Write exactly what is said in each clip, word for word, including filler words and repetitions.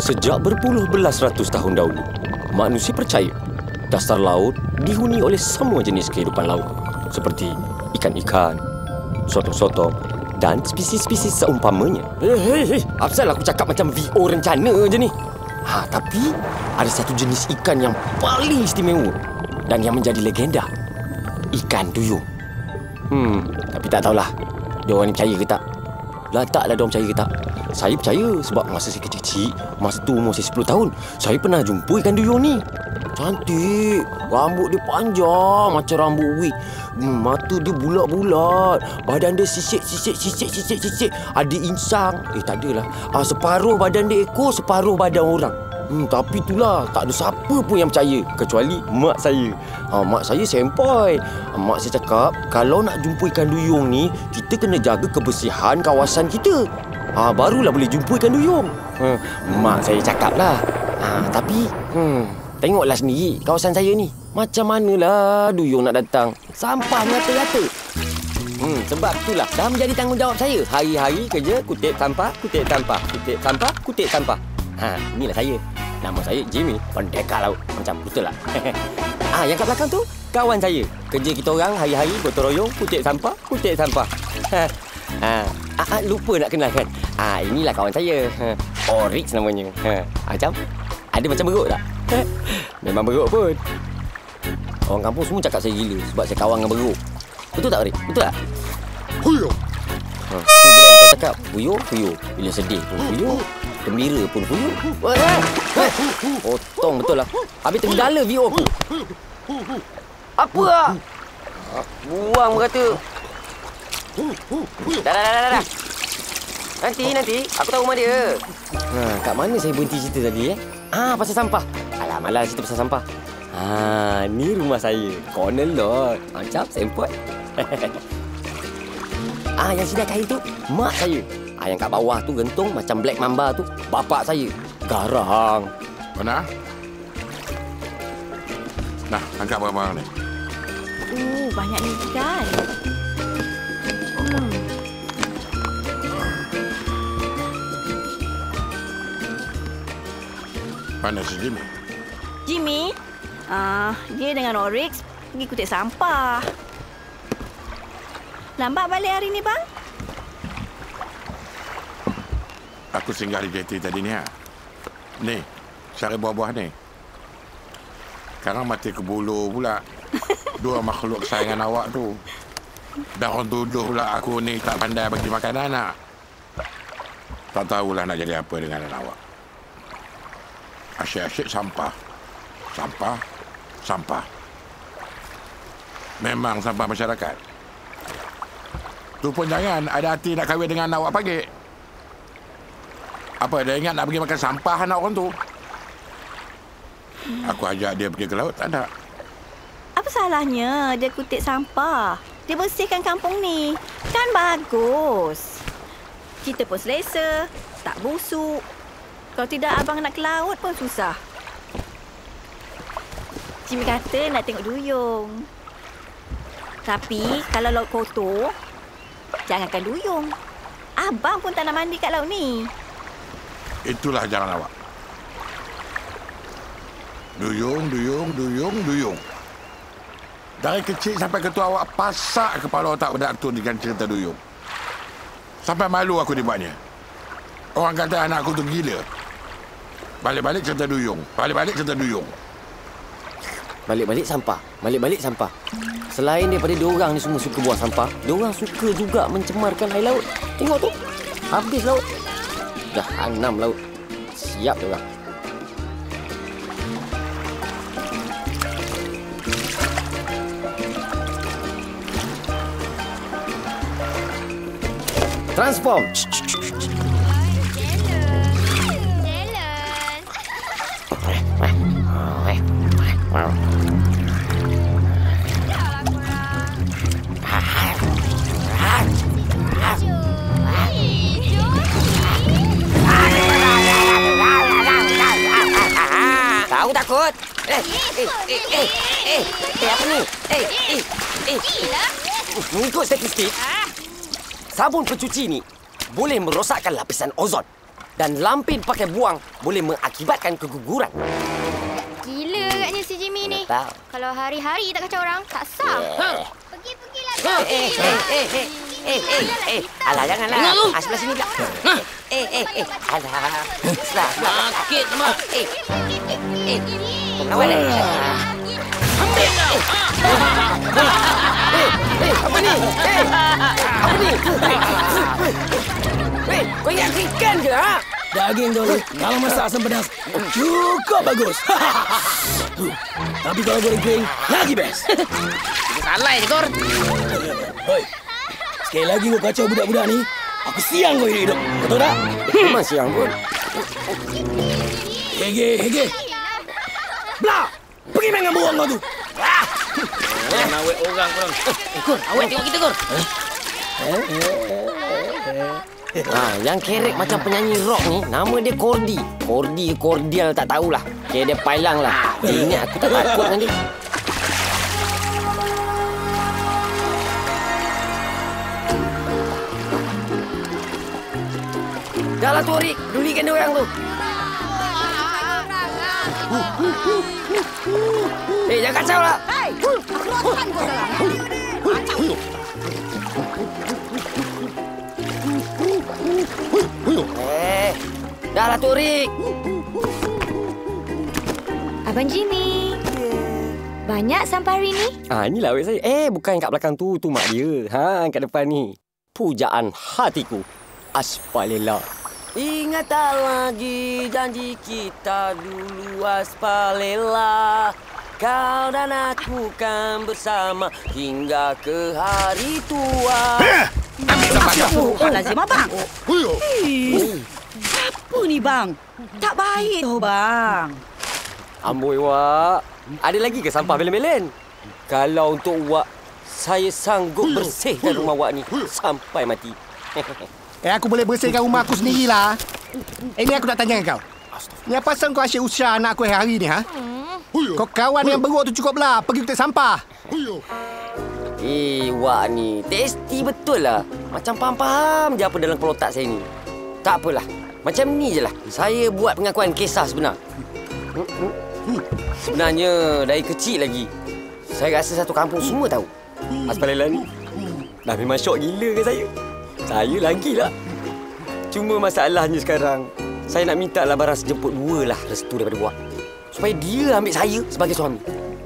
Sejak berpuluh belas ratus tahun dahulu, manusia percaya dasar laut dihuni oleh semua jenis kehidupan laut seperti ikan-ikan, sotong-sotong dan spesies-spesies seumpamanya. Hei, hei, hei. Apasal aku cakap macam V O rencana je ni? Ha, tapi ada satu jenis ikan yang paling istimewa dan yang menjadi legenda. Ikan duyung. Hmm, tapi tak tahulah dia orang ni percaya ke tak. Lah taklah dia orang percaya ke tak. Saya percaya sebab masa saya kecil-kecil, masa tu umur saya sepuluh tahun, saya pernah jumpa ikan duyung ni. Cantik. Rambut dia panjang macam rambut wig. Hmm, mata dia bulat-bulat. Badan dia sisik-sisik, sisik-sisik-sisik. Ada insang. Eh, tak adalah. Ah, separuh badan dia ekor, separuh badan orang. Hmm, tapi itulah, tak ada siapa pun yang percaya kecuali mak saya. Ha, mak saya sempoi. Ha, mak saya cakap, kalau nak jumpa ikan duyung ni, kita kena jaga kebersihan kawasan kita. Ha, barulah boleh jumpa ikan duyung. Ha, mak saya cakap lah. Ha, tapi, hmm, tengoklah sendiri kawasan saya ni. Macam manalah duyung nak datang. Sampah nyata-nyata. Hmm, sebab itulah dah menjadi tanggungjawab saya. Hari-hari kerja kutip sampah, kutip sampah, kutip sampah, kutip sampah. Ha, inilah saya. Nama saya Jimmy, pendekar laut. Macam betul lah. Ah, yang kat belakang tu kawan saya. Kerja kita orang hari-hari gotong royong, kutip sampah, kutip sampah. Ha. Ah, ah, lupa nak kenalkan. Ah, inilah kawan saya. Ha. Oryx namanya. Ha. Macam ada macam beruk tak? Ha. Memang beruk pun. Orang kampung semua cakap saya gila sebab saya kawan dengan beruk. Betul tak, Oryx? Betul tak? Huyo. Ha, tu je lah saya cakap. Huyo, huyo. Bila sedih pun huyo. Gembira pun huyo. Potong betul lah. Habis tergala V O aku. Apa lah? Buang berkata. Dah, dah, dah, dah, dah. Nanti, nanti. Aku tahu rumah dia. Ha, kat mana saya berhenti cerita tadi eh? Ah, pasal sampah. Alah, malas cerita pasal sampah. Ha, ni rumah saya. Corner lot. Macam sempot. Ah, yang sedia kain tu mak saya. Ah, yang kat bawah tu gantung macam Black Mamba tu bapak saya. Garang. Mana? Nah, angkat barang-barang ni. Oh, banyak ni ikan. Hmm. Mana si Jimmy? Jimmy, ah, dia dengan Oryx pergi kutip sampah. Lambat balik hari ni, bang? Aku singgah di jeti tadi ni ha. Ni, cari buah-buah ni. Sekarang mati ke bulu pula. Dua makhluk kesayangan awak tu. Dah orang tuduh pula aku ni tak pandai bagi makan anak. Tak tahulah nak jadi apa dengan anak awak. Asyik-asyik sampah. Sampah. Sampah. Memang sampah masyarakat. Tu pun jangan ada hati nak kahwin dengan awak pagi. Apa, dia ingat nak pergi makan sampah anak orang tu? Aku ajak dia pergi ke laut, tak ada. Apa salahnya dia kutip sampah? Dia bersihkan kampung ni. Kan bagus. Kita pun selesa. Tak busuk. Kalau tidak, abang nak ke laut pun susah. Jimmy kata nak tengok duyung. Tapi kalau laut kotor, jangankan duyung. Abang pun tak nak mandi kat laut ni. Itulah jalan awak. Duyung, duyung, duyung, duyung. Dari kecil sampai ketua awak pasak kepala otak budak tu dengan cerita duyung. Sampai malu aku dibuatnya. Orang kata anak aku tu gila. Balik-balik cerita duyung. Balik-balik cerita duyung. Balik-balik sampah. Balik-balik sampah. Selain daripada diorang ni semua suka buang sampah, diorang suka juga mencemarkan air laut. Tengok tu. Habis laut. Dah enam laut. Siap diorang. Transform. Tahu takut? Eh, eh, eh, eh, eh, eh, apa ni? Eh, eh, eh, mengikut statistik, sabun pencuci ni boleh merosakkan lapisan ozon. dan lampin pakai buang boleh mengakibatkan keguguran. Gila agaknya si Jimmy ni. Tahu. Kalau hari-hari tak kacau orang, tak sah. Yeah. Pergi-pergilah. Eh, eh, eh, eh, eh, eh, eh, eh. Alah, janganlah. Ah, sebelah sini pula. Eh, eh, eh. Alah. Sebelah, sebelah. Sakit, Mak. Eh, eh, eh. Awak ni. Ambil kau. Eh, eh, apa ni? Eh, apa ni? Eh, kau ingat ikan ke, ha? Daging tu ni, kalau masak asam pedas, cukup bagus. Tapi kalau goreng kering, lagi best. Salah je, Kor. Hoi, sekali lagi kau kacau budak-budak ni, aku siang kau hidup. Kau tahu tak? Memang siang pun. Hege, hege. Belah! Pergi main dengan burung kau tu. Jangan awet orang korang. Eh, Kor, awet tengok kita, Kor. Ha, yang kerek macam penyanyi rock ni, nama dia Kordi. Kordi ke Kordial tak tahulah. Kira dia pailang lah. Dia ingat aku tak takut dengan dia. Dah lah tu, Rik. Pedulikan dia orang tu. Eh, jangan kacau lah. Hei, keluarkan kau dalam. Eh, dah lah tu, Rik. Abang Jimmy. Banyak sampah hari ni? Ah, inilah awet saya. Eh, bukan kat belakang tu. Tu mak dia. Ha, kat depan ni. Pujaan hatiku. Aspalela. Ingat tak lagi janji kita dulu, Aspalela. Kau dan aku kan bersama hingga ke hari tua. Ambil sampah kau. Oh, lazim abang. Eh, apa ni bang? Tak baik tau bang. Amboi, Wak. Ada lagi ke sampah belen-belen? Kalau untuk Wak, saya sanggup bersihkan rumah Wak ni sampai mati. Eh, aku boleh bersihkan rumah aku sendirilah. Eh, ni aku nak tanya kau. Ni apa pasal kau asyik usah anak aku hari ni, ha? Kau kawan yang beruk tu cukup lah. Pergi kutip sampah. Eh, Wak ni testi betul lah. Macam faham-faham je apa dalam kepala otak saya ni. Tak apalah. Macam ni je lah. Saya buat pengakuan kisah sebenar. Sebenarnya, dari kecil lagi, saya rasa satu kampung semua tahu. Aspalela ni dah memang syok gila ke saya. Saya lagi lah. Cuma masalahnya sekarang, saya nak minta lah barang sejemput dua lah restu daripada Wak. Supaya dia ambil saya sebagai suami.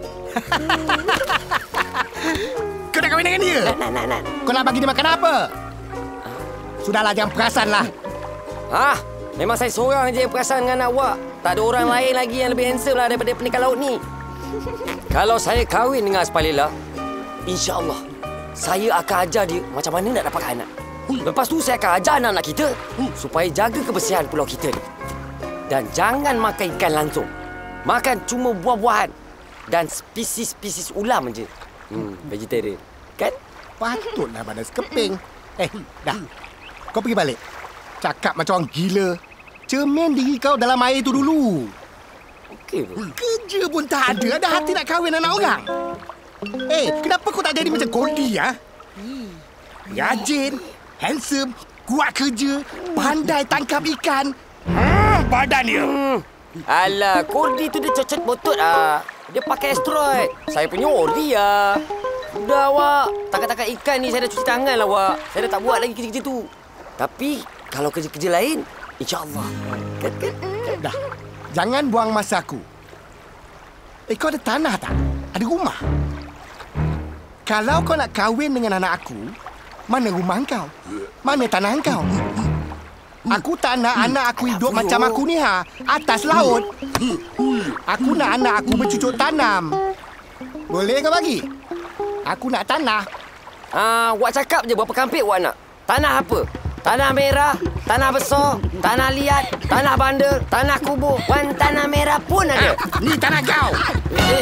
Kau nak kahwin dengan dia? Nak, nak, nak, nak. Kau nak bagi dia makan apa? Sudahlah, jangan perasan lah. Ah, memang saya seorang je yang perasan dengan anak Wak. Tak ada orang lain lagi yang lebih handsome lah daripada penikal laut ni. Kalau saya kahwin dengan Aspalela, insya-Allah saya akan ajar dia macam mana nak dapatkan anak. Lepas tu saya akan ajar anak-anak kita supaya jaga kebersihan pulau kita ni. Dan jangan makan ikan langsung. Makan cuma buah-buahan dan spesies-spesies ulam je. Hmm, vegetarian. Kan? Patutlah badan sekeping. Eh, dah. Kau pergi balik. Cakap macam orang gila. Cermin diri kau dalam air tu dulu. Okey. Kerja pun tak ada. Ada hati nak kahwin anak orang. Eh, kenapa kau tak jadi macam Cody, ha? Rajin, handsome, kuat kerja, pandai tangkap ikan. Hmm, badan dia. Hmm. Alah, Kordi tu dia cocot botot ah. Dia pakai asteroid. Saya punya ori ah. Dah, Wak. Takat-takat ikan ni saya dah cuci tangan lah, Wak. Saya dah tak buat lagi kerja-kerja tu. Tapi, kalau kerja-kerja lain, insya-Allah. Kan, kan? Dah. Jangan buang masa aku. Eh, kau ada tanah tak? Ada rumah? Kalau kau nak kahwin dengan anak aku, mana rumah kau? Mana tanah kau? Aku tak nak anak aku hidup macam aku ni, ha? Atas laut. Aku nak anak aku bercucuk tanam. Boleh kau bagi? Aku nak tanah. Ah, Wak cakap je berapa kampik Wak nak. Tanah apa? Tanah merah, tanah besar, tanah liat, tanah bandar, tanah kubur, dan tanah merah pun ada. Ni tanah kau. Eh.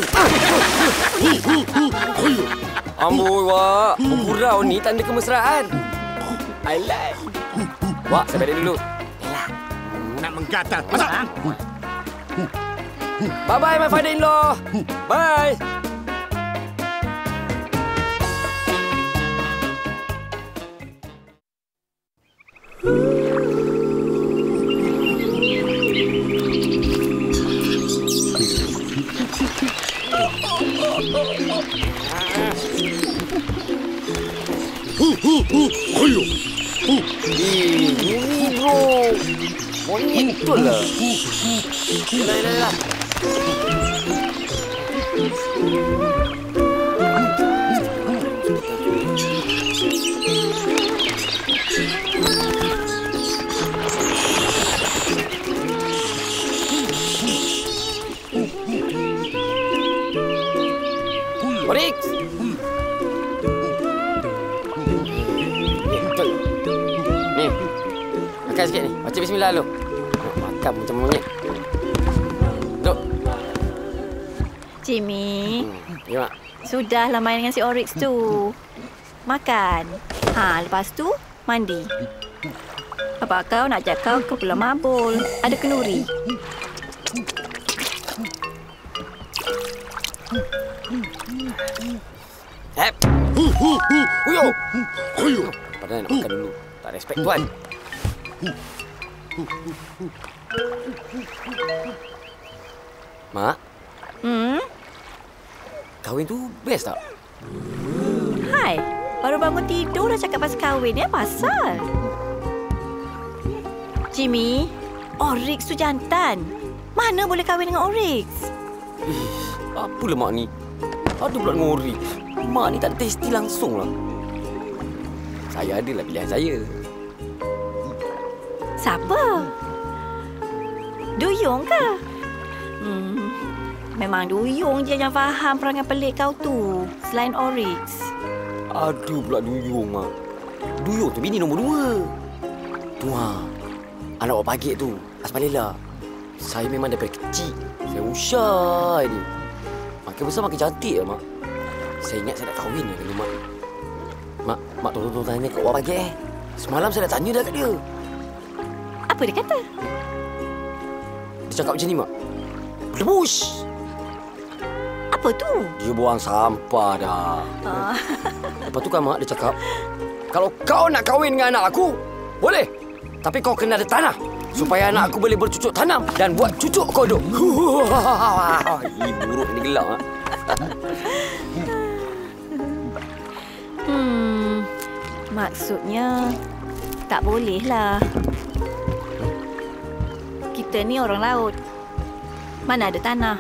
Amboi, Wak. Bergurau ni tanda kemesraan. I like. Wak, saya balik dulu. Yalah. Nak menggatal. Masuk. Bye-bye, my father-in-law. Bye. Eh, ini bro. Monyet betul lah. Yalah, yalah, yalah. Oryx. Ni. Makan sikit ni. Baca bismillah dulu. Makan macam monyet. Duk. Jimmy. Hmm. Ya, Mak. Sudahlah main dengan si Oryx tu. Makan. Ha, lepas tu mandi. Bapak kau nak ajak kau ke Pulau Mabul. Ada kenduri. Hep. Huyo. Huyo. Padahal nak makan dulu. Tak respect tuan. Mak, Hmm? kahwin tu best tak? Hai. Baru bangun tidur dah cakap pasal kahwin ni. Apa pasal? Jimmy, Oryx tu jantan. Mana boleh kahwin dengan Oryx? Apalah mak ni? Ada pula dengan Oryx. Mak ni tak ada testi langsung lah. Saya adalah pilihan saya. Siapa? Duyung ke? Hmm, memang Duyung je yang faham perangai pelik kau tu. Selain Oryx. Ada pula Duyung, Mak. Duyung tu bini nombor dua. Tu, ha. Anak awak pagi tu, Asmalela. Saya memang daripada kecil. Saya usai dia. Makin besar makin cantik lah, Mak. Saya ingat saya nak kahwin dengan Mak. Mak, Mak tolong-tolong tanya kat awak pagi eh. Semalam saya dah tanya dah kat dia. Apa dia kata? Dia cakap macam ni, Mak. Berdebus. Apa tu? Dia buang sampah dah. Ah. Lepas tu kan, Mak, dia cakap, kalau kau nak kahwin dengan anak aku, boleh. Tapi kau kena ada tanah. Supaya anak aku boleh bercucuk tanam dan buat cucuk kodok. Ih, buruk ni gelak. Ha? Hmm, maksudnya tak bolehlah. Kita ni orang laut. Mana ada tanah.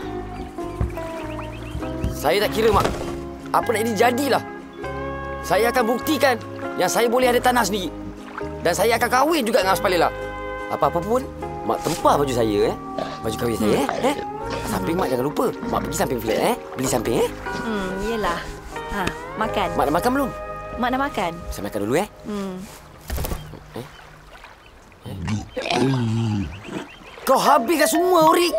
Saya tak kira, Mak. Apa nak ini jadilah. Saya akan buktikan yang saya boleh ada tanah sendiri. Dan saya akan kahwin juga dengan Aspalela. Apa-apa pun, Mak tempah baju saya, eh. Baju kahwin saya, eh. eh. Samping Mak jangan lupa. Mak pergi samping flat, eh. Beli samping, eh. Hmm, yelah. Ha, makan. Mak nak makan belum? Mak nak makan. Saya makan dulu, eh. Hmm. eh? eh? Kau habiskan semua, Oryx.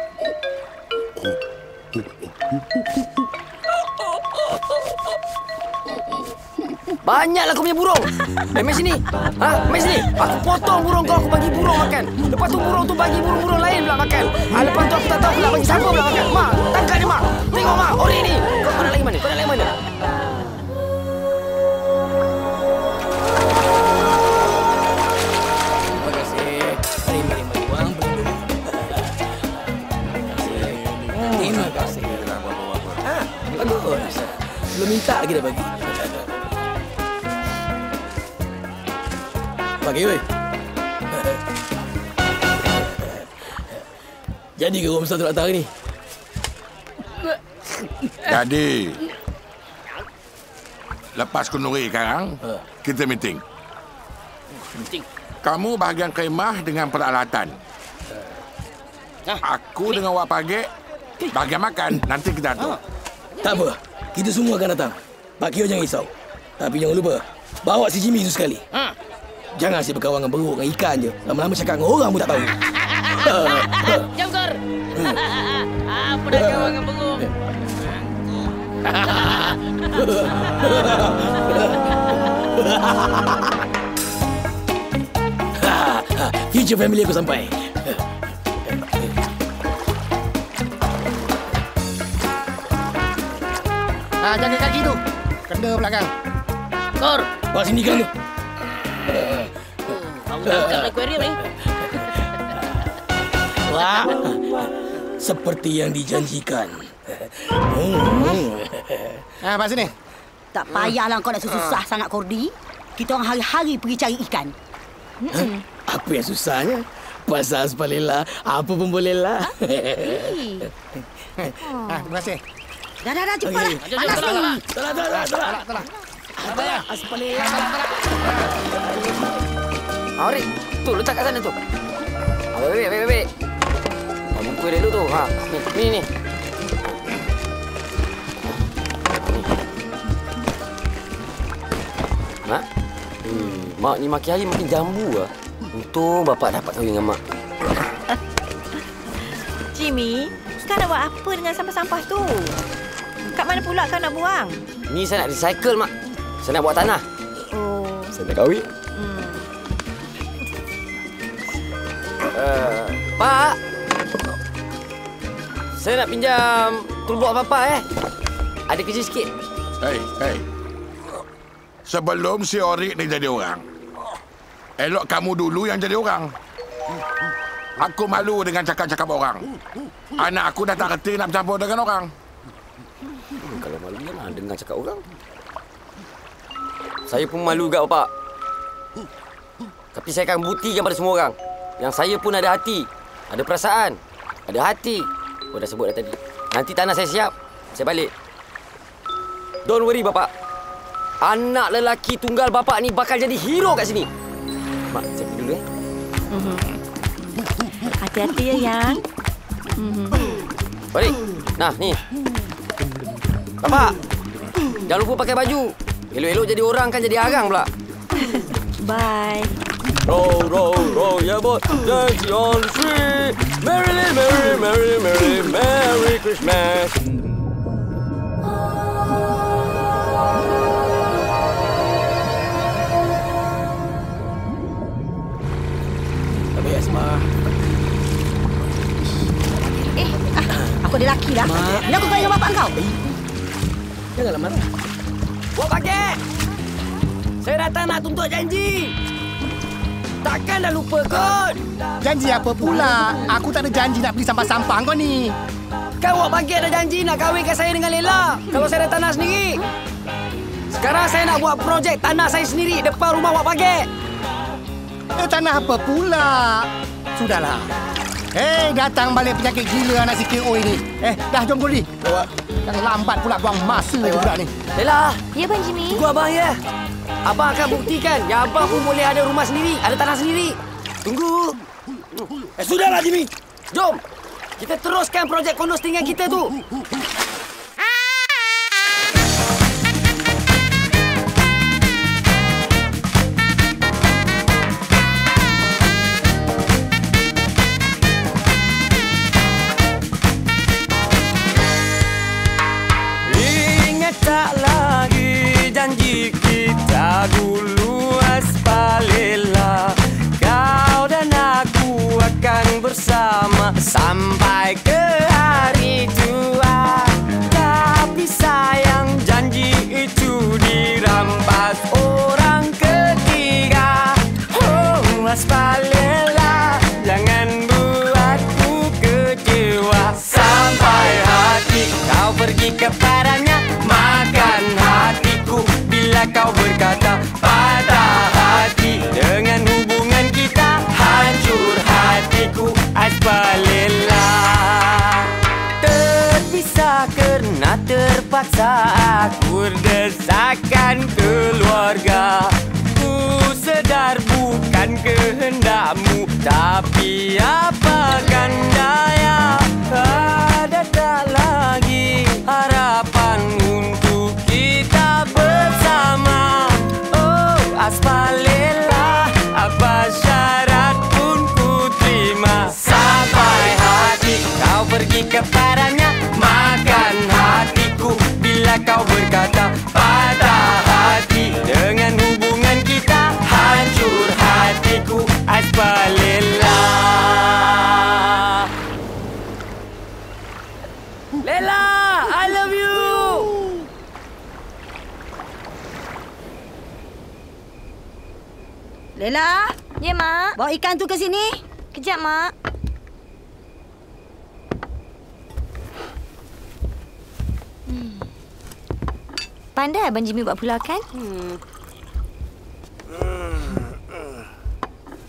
Banyaklah kau punya burung. Eh, mai sini. Ha, mai sini. Aku potong burung kau, aku bagi burung makan. Lepas tu burung tu bagi burung-burung lain pula makan. Ha, lepas tu aku tak tahu pula bagi siapa pula makan. Mak, tangkap dia, Mak. Tengok, Mak. Oryx ni. Kau, kau nak lagi mana? Kau nak lagi mana? Terima kasih. Mari, mari, mari. Buang belum. Terima kasih. Ha, bagus. Belum minta lagi dah bagi. Bagi, weh. Jadi ke rumah satu datang hari ni? Jadi, lepas kenduri sekarang, kita meeting. Meeting. Kamu bahagian khemah dengan peralatan. Aku dengan Wak Pagik bahagian makan. Nanti kita atur. Tak apa. Kita semua akan datang. Pak Kio jangan risau. Tapi jangan lupa, bawa si Jimmy tu sekali. Ha. Jangan asyik berkawan dengan beruk dengan ikan je. Lama-lama cakap dengan orang pun tak tahu. Jom, Kor. Apa dah kawan dengan beruk? Future family aku sampai. Ha, jaga kaki tu. Kena belakang. Kor. Bawa sini kan tu. Aku tangkap akuarium ni. Wah. Seperti yang dijanjikan. Hmm. Ha, pas sini. Tak payahlah kau nak susah sangat, Kordi. Kita orang hari-hari pergi cari ikan. Hah? Apa yang susahnya? Pasal Aspalela, apa pun bolehlah. Ah, terima kasih. Dah, dah, dah. Cepatlah. Okey. Panas ni. Tolak, tolak, tolak. Tolak, tolak. Apa ya? Aspalela. Auri, tu letak kat sana tu. Ah, wait, wait, wait, wait. Ah, buku dia dulu tu. Ha, ni, ni, ni. Mak? Hmm, mak ni makin hari makin jambu lah. Untung bapak dapat kahwin dengan mak. Jimmy, kau nak buat apa dengan sampah-sampah tu? Kat mana pula kau nak buang? Ni saya nak recycle, mak. Saya nak buat tanah. Oh. Saya nak kahwin. Hmm. Uh, Pak. Saya nak pinjam toolbox Papa eh. Ada kerja sikit. Hei, hei. Sebelum si Orik ni jadi orang, elok kamu dulu yang jadi orang. Aku malu dengan cakap-cakap orang. Anak aku dah tak reti nak bercampur dengan orang. Hmm, kalau malu jangan dengar cakap orang. Saya pun malu juga, Bapak. Tapi saya akan buktikan pada semua orang yang saya pun ada hati, ada perasaan, ada hati. Oh, dah sebut dah tadi. Nanti tanah saya siap, saya balik. Don't worry, Bapak. Anak lelaki tunggal Bapak ni bakal jadi hero kat sini. Mak, saya pergi dulu eh. Mm-hmm. Hati-hati ya, Yang. Mm-hmm. Balik. Nah, ni. Bapak, jangan lupa pakai baju. Elok-elok jadi orang kan jadi arang pula. Bye. Row, row, row, ya boat, dancing on the street. Merrily, merrily, merrily, merrily, Merry Christmas. Tapi Asma. Eh, ah, aku ada laki dah. Mak. Bila aku kau dengan bapak kau? Janganlah marah. Buat paket. Saya datang nak tuntut janji. Takkan dah lupa kot. Janji apa pula? Aku tak ada janji nak beli sampah-sampah kau ni. Kan Wak Paket ada janji nak kahwinkan saya dengan Lela kalau saya ada tanah sendiri. Sekarang saya nak buat projek tanah saya sendiri depan rumah Wak Paket. Eh, tanah apa pula? Sudahlah. Hei, datang balik penyakit gila anak si K O ini. Eh, dah jom Guli. Bawa. Jangan lambat pula buang masa je budak ni. Lela, Ya, Bang Jimmy. tunggu abang ya. Abang akan buktikan yang abang pun boleh ada rumah sendiri, ada tanah sendiri. Tunggu. Eh, sudahlah, Jimmy. Jom. Kita teruskan projek kondo setinggan kita tu. Ingat tak lagi janji kita dulu Aspalela. Kau dan aku akan bersama sampai ke hari tua. Tapi sayang janji itu dirampas orang ketiga. Oh Aspalela, jangan buatku kecewa. Sampai hati kau pergi kepadanya, makan hatiku bila kau berkata patah hati. Dengan hubungan kita hancur hatiku Aspalela. Terpisah kerana terpaksa aku desakan keluarga. Ku sedar bukan kehendakmu, tapi apakan daya. Ada tak lagi harapan untuk kita bersama. Oh Aspalela, apa syarat pun ku terima. Sampai hati kau pergi kepadanya, makan hatiku bila kau berkata patah hati. Dengan hubungan kita hancur hatiku Aspalela. Lela, I love you. Lela, Ya, Mak. bawa ikan tu ke sini. Kejap, Mak. Hmm. Pandai Abang Jimmy buat pula kan? Hmm.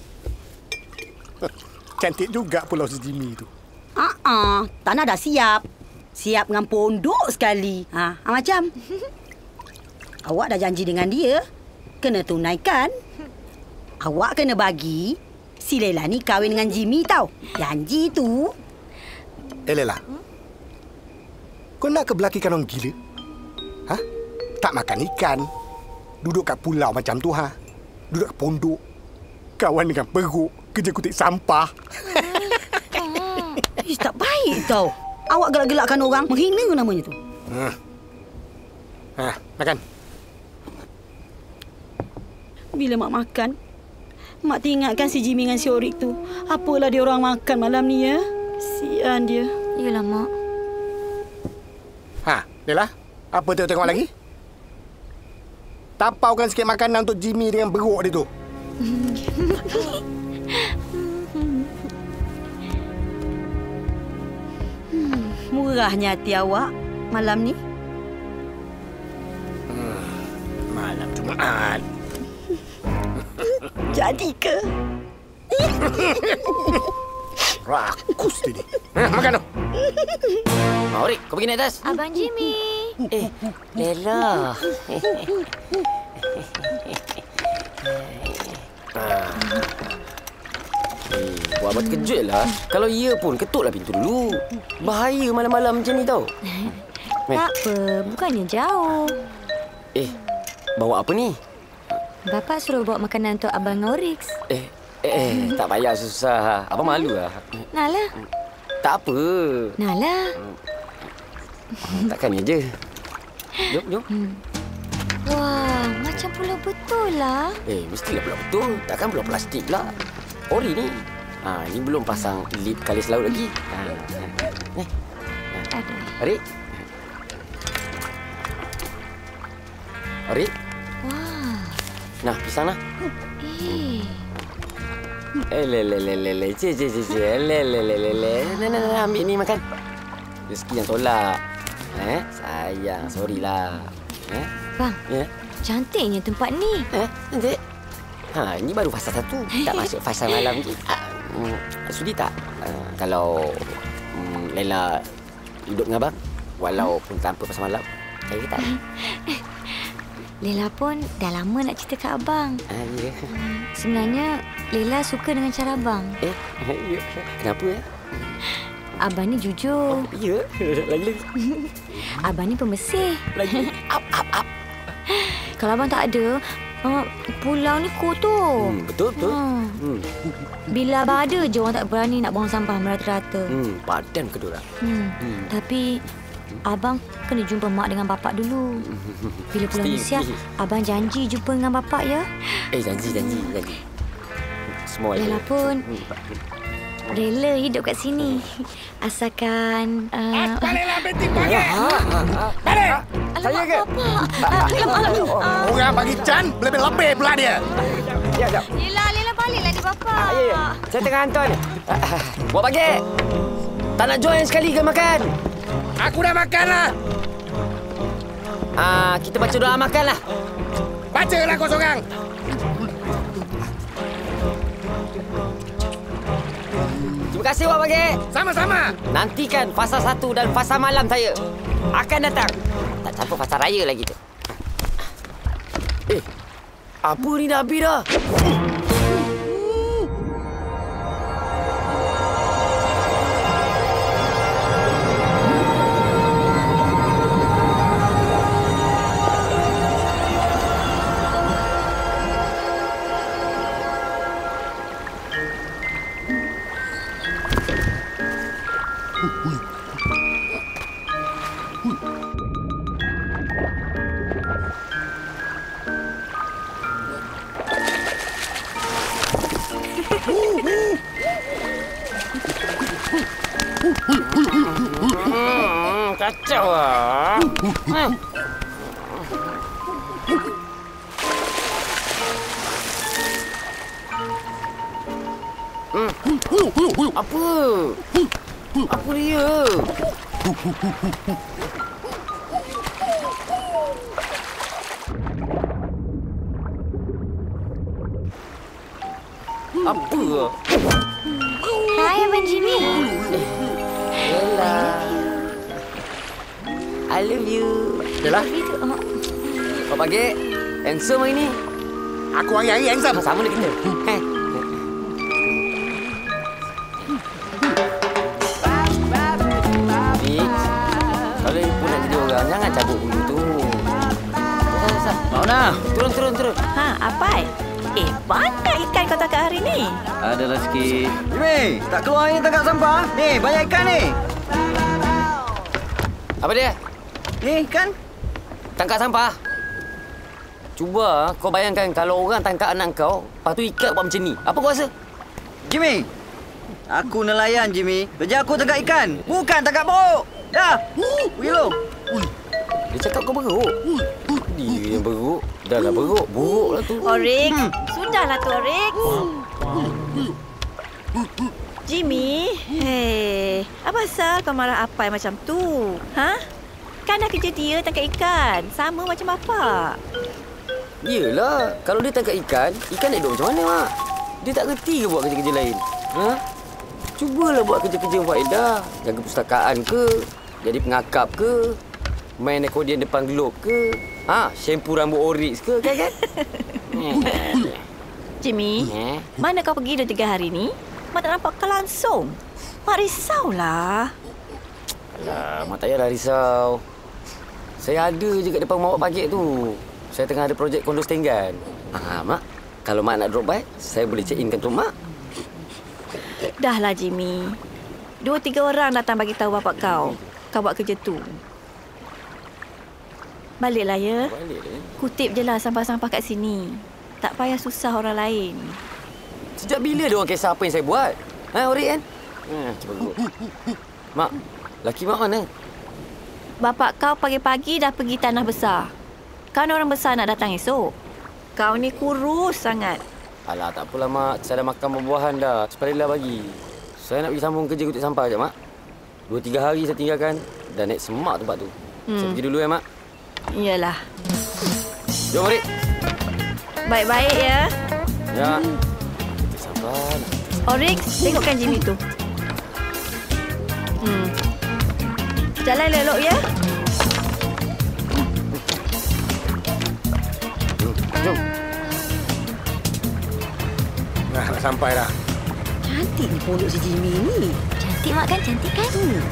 Cantik juga pulau si Jimmy tu. Ah, uh-uh. Tanah dah siap. Siap dengan pondok sekali. Ha, ha macam. Awak dah janji dengan dia, kena tunaikan. Awak kena bagi si Lela ni kahwin dengan Jimmy tau. Janji tu. Eh, Lela. Kau nak ke belakikan orang gila? Ha? Tak makan ikan. Duduk kat pulau macam tu, ha? Duduk kat pondok. Kawan dengan peruk. Kerja kutip sampah. Ish, tak baik tau. Awak gelak-gelakkan orang. Menghina namanya tu. Ha. Ha, makan. Bila Mak makan, Mak teringatkan si Jimmy dengan si Orik tu. Apalah dia orang makan malam ni, ya? Sian dia. Yelah, Mak. Ha, Lela. Apa tengok-tengok lagi? Tapaukan sikit makanan untuk Jimmy dengan beruk dia tu. hmm, murahnya hati awak malam ni. Hmm, malam Jumaat. Jadi ke? Rakus dia ni. Ha, makan tu. Orik, kau pergi naik atas. Abang Jimmy. Eh, Lela. Ah. Eh, buat abang terkejut lah. Kalau iya pun, ketuklah pintu dulu. Bahaya malam-malam macam ni tau. Tak apa, bukannya jauh. Eh, bawa apa ni? Bapak suruh bawa makanan untuk Abang Norix. Eh, eh, eh tak payah susah. Abang malu lah. Nalah. Tak apa. Nalah. Takkannya je. Jom, jom. Hmm. Wah, macam pulau betul lah. Eh, mestilah pulau betul. Takkan pulau plastik pula. Ori ni. Ha, ni belum pasang lip kalis laut lagi. Ha, ha. Eh. Ada. Arik. Arik. Wah. Nah, pisang nah. Eh. Eh, le, le, le, le, le. Cik, cik, cik, cik. Le, le, le, le, le. Nah, nah, nah. Ambil ni makan. Rezeki yang tolak. Eh, sayang. Sorry lah. Eh? Bang. Ya? Cantiknya tempat ni. Eh, cantik. Ha, ini baru fasa satu. Tak masuk fasa malam je. Ah, mm, sudi tak? Uh, kalau mm, Lela hidup dengan abang, walaupun tanpa fasa malam, saya tak. Lela pun dah lama nak cerita kat abang. Ah, ya. Sebenarnya, Lela suka dengan cara abang. Eh, ya. Kenapa ya? Abang ni jujur. Ya, lagi-lagi. Abang ni pembersih. Lagi. Up, up, up. Kalau abang tak ada, uh, pulau ni kotor. Hmm, betul, betul. Hmm. Hmm. Bila abang ada je, orang tak berani nak buang sampah merata-rata. Hmm, padan ke diorang? Hmm. Hmm. Tapi, abang kena jumpa mak dengan bapak dulu. Bila pulau ni siap, abang janji jumpa dengan bapak, ya? Eh, janji, janji, janji. Semua ada. Lela pun rela hidup kat sini. Asalkan... Uh, Baliklah, Betty, balik! Balik! Saya ke? Orang bagi can, lebih-lebih pula dia. Ya, ya. Lela, Lela baliklah ni bapak. Ah, ya, ya. Saya tengah hantar ni. Buat baget. Tak nak join sekali ke makan? Aku dah makan lah. Ah, kita baca doa makan lah. Bacalah kau seorang. Terima kasih, Wak Baget. Sama-sama. Nantikan fasa satu dan fasa malam saya akan datang. Tak campur fasa raya lagi tu. Eh, apa ni dah habis dah? Hmm, kacau lah. Hmm. Hmm. Apa? Apa dia? Apa? Hai, Abang Jimmy. Bella. I love you. Bella, Kau pagi. Handsome hari ni. Aku hari-hari handsome. Sama dengan kita. Eh. Fix. Kalau ibu nak jadi orang, jangan cabut bulu tu. Mau nak? Turun, turun, turun. Ha, apa? Eh, banyak ikan kau tangkap hari ni. Adalah sikit. Jimmy, tak keluar ni tangkap sampah. Ni, banyak ikan ni. Apa dia? Ni, ikan. Tangkap sampah. Cuba kau bayangkan kalau orang tangkap anak kau, lepas tu ikat buat macam ni. Apa kau rasa? Jimmy, aku nelayan, Jimmy. Kerja aku tangkap ikan, bukan tangkap buruk. Ya, Willow. Dia cakap kau beruk. Dia yang beruk. Dah lah beruk. Buruk lah tu. Orik, sudahlah tu Orik. Jimmy, hei, apa pasal kau marah apa macam tu? Ha? Kan dah kerja dia tangkap ikan. Sama macam bapak. Yelah, kalau dia tangkap ikan, ikan nak duduk macam mana, Mak? Dia tak reti ke buat kerja-kerja lain? Ha? Cubalah buat kerja-kerja yang faedah. Jaga perpustakaan ke? Jadi pengakap ke? Main akodian depan globe ke? Ha? Shampoo rambut Oryx ke? Kan, kan? Jimmy, Eh? mana kau pergi dua tiga hari ni? Mak tak nampak kau langsung. Mak risaulah. Alah, Mak tak payahlah risau. Saya ada je kat depan Mawak Pakcik tu. Saya tengah ada projek kondo setenggan. Ha, Mak. Kalau Mak nak drop by, saya boleh check in kantor Mak. Dahlah Jimmy. Dua tiga orang datang bagi tahu bapak kau. Kau buat kerja tu. Baliklah ya. Balik dia. Kutip je lah sampah-sampah kat sini. Tak payah susah orang lain. Sejak bila dia orang kisah apa yang saya buat? Ha, Oryx kan? Ha, cuba gua. Mak, laki Mak mana? Bapak kau pagi-pagi dah pergi tanah besar. Kan orang besar nak datang esok. Kau ni kurus sangat. Alah, tak apalah, Mak. Saya dah makan buah-buahan dah. Separuh bagi. Saya nak pergi sambung kerja kutip sampah je, Mak. Dua, tiga hari saya tinggalkan. Dan naik semak tempat tu. Hmm. Saya pergi dulu ya, Mak. Iyalah. Jom, Oryx. Baik-baik ya. Ya. Kutip sampah. Oryx, tengokkan Jimmy tu. Hmm. Jalan elok ya. Jom. Nah, nak sampai dah. Cantik ni pondok si Jimmy ni. Cantik, Mak kan? Cantik kan? Hmm.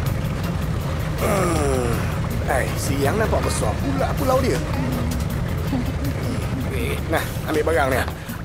Hmm. Eh, siang nampak besar pula pulau dia. Eh, nah, ambil barang ni.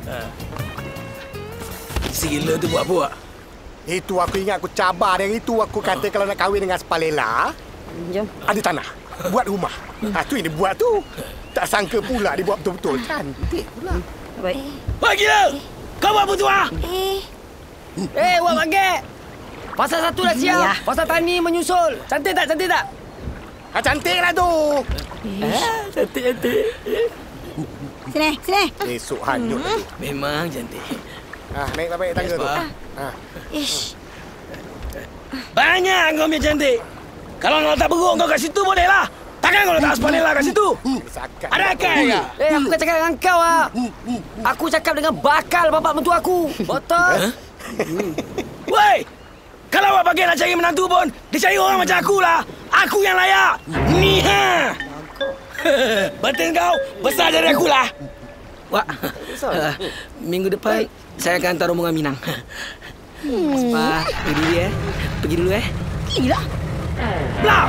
Sila tu buat buat. Itu aku ingat aku cabar dari itu aku kata kalau nak kahwin dengan Sepalela, Jom. ada tanah. Buat rumah. Ha, tu yang dia buat tu. Tak sangka pula dia buat betul-betul. Cantik pula. Baik. Bagilah. Kau buat apa tu, ah? Eh, Eh, Wak Pakcik. Pasal satu dah siap. Ya. Pasal tani menyusul. Cantik tak? Cantik tak? Ha, cantik lah tu. Eh, cantik, cantik. Sini, sini. Esok hanyut lagi. Memang cantik. Ha, naik baik tangga tu. Ha. ish. Banyak kau punya cantik. Kalau kau tak beruk kau kat situ boleh lah. Takkan kau letak Sepalela kat situ? Sakat. Ada akal ke? Eh, aku kan cakap dengan kau ah. Aku cakap dengan bakal bapak mentua aku. Betul? Woi! Kalau awak pakai nak cari menantu pun, dia cari orang macam aku lah. Aku yang layak. Ni ha. Batin kau besar dari aku lah. Wak, uh, minggu depan saya akan hantar rombongan Minang. Hmm. Pak, pergi dulu ya. Pergi dulu eh. Inilah. Belah.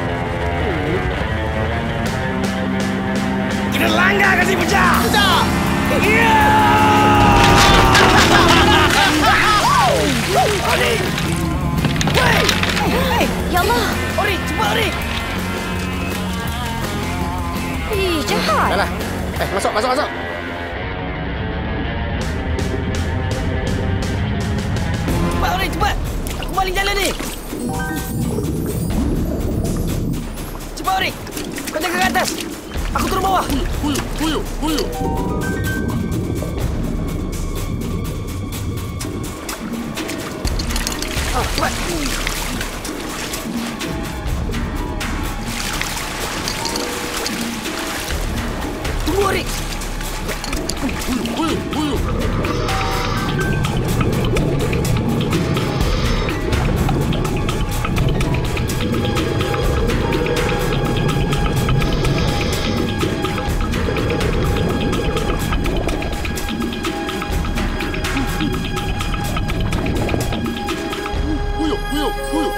Kita langgar kasih pecah. Pecah. Ya. Oryx. Woi. Hey, Ya Allah. Oryx, cepat Oryx. Ih, jahat. Dah lah. Eh, masuk, masuk, masuk. Cepat Oryx, cepat. Aku baling jalan ni. Cepat Oryx. Kau jaga ke atas. Aku turun bawah. Huyu, huyu, huyu. Ah, cepat. Tunggu Oryx. Huyu, huyu, huyu. Huyuk, huyuk, huyuk.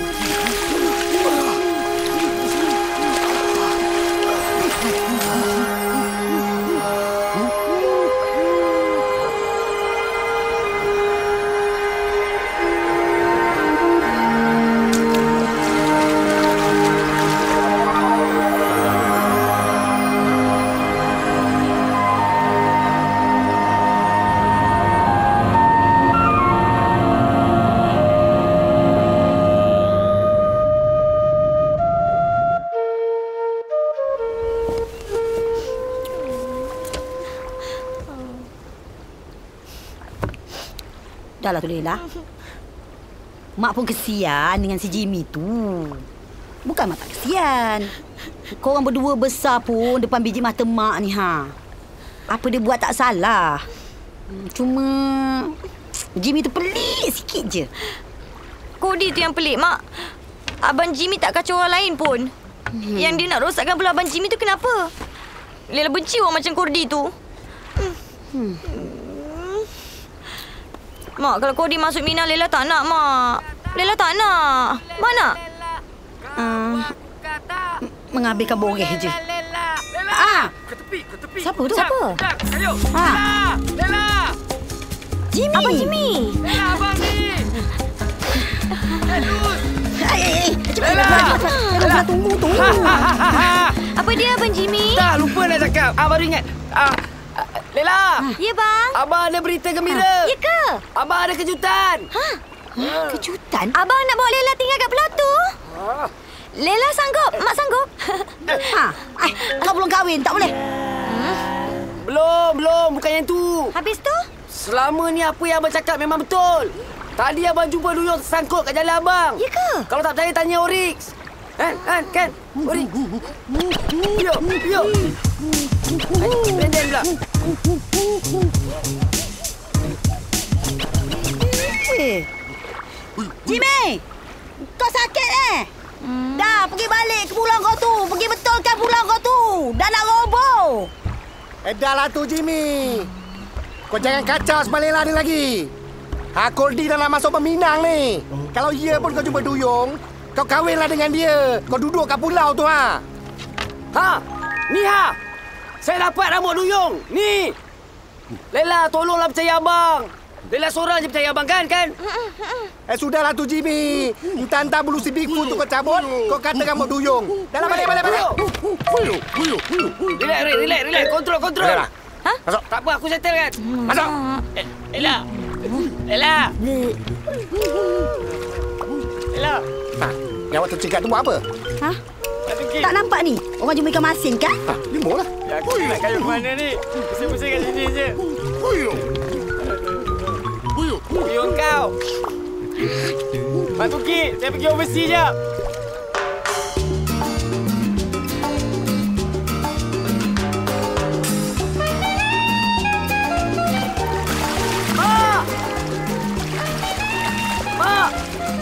Dah lah tu Lela. Mak pun kesian dengan si Jimmy tu. Bukan mak tak kesian. Korang berdua besar pun depan biji mata mak ni ha. Apa dia buat tak salah. Cuma Jimmy tu pelik sikit je. Kodi tu yang pelik, Mak. Abang Jimmy tak kacau orang lain pun. Hmm. Yang dia nak rosakkan pula Abang Jimmy tu kenapa? Lela benci orang macam Kordi tu. Hmm. Hmm. Mak, kalau Kordi masuk Mina, Lela tak nak, Mak. Lela tak nak. Mak nak? Uh, mengambilkan boreh je. Ah, ke tepi, ke tepi. siapa tu? Siapa? Ayo. Ha. Lela. Jimmy. Abang Jimmy. Lela, abang ni. Eh, lus. Ay, ay, ay. Cepat, Lela. cepat, cepat. Lela, tunggu, tunggu. Apa dia, Abang Jimmy? Dah, lupa nak cakap. Ah, baru ingat. Ah, Lela. Ya, bang. Abang ada berita gembira. Ya ke? Abang ada kejutan. Ha? Kejutan? Abang nak bawa Lela tinggal kat Pulau tu? Lela sanggup? Mak sanggup? Ha, ay, kau belum kahwin, tak boleh. Belum, belum. Bukan yang tu. Habis tu? Selama ni apa yang abang cakap memang betul. Tadi abang jumpa duyung tersangkut kat jalan abang. Ya ke? Kalau tak percaya, tanya Oryx. Kan? Kan? Kan? Oryx. Yuk, yuk. Pendek pula. Eh. Jimmy! Kau sakit eh? Hmm. Dah, pergi balik ke pulau kau tu. Pergi betulkan pulau kau tu. Dah nak roboh. Eh, dah lah tu, Jimmy. Kau jangan kacau sebab Lela ni lagi. Ha, Kordi dah nak masuk peminang ni. Kalau ia pun kau jumpa duyung, kau kahwinlah dengan dia. Kau duduk kat pulau tu, ha? Ha! Ni ha! Saya dapat rambut duyung. Ni! Lela, tolonglah percaya abang. Lela seorang je percaya abang, kan? Kan? Eh, sudahlah tu, Jimmy. Entah-entah bulu si Bigfoot tu kau cabut, kau kata rambut duyung. Dah lah, balik, balik, balik. Relax, relax, relax, relax. Kontrol, kontrol. Lela. Ha? Masuk. Tak apa, aku settle kan? Masuk. Eh, Lela. Lela. Lela. Ha, yang waktu cakap tu buat apa? Ha? Tak nampak ni? Orang jumpa ikan masin kan? Ha, limau lah. Ya, aku nak kayu mana ni? Pusing-pusing kat sini je. Huyuk. Huyuk. Duyung kau. Mak Tuki, saya pergi overseas jap. Mak! Mak!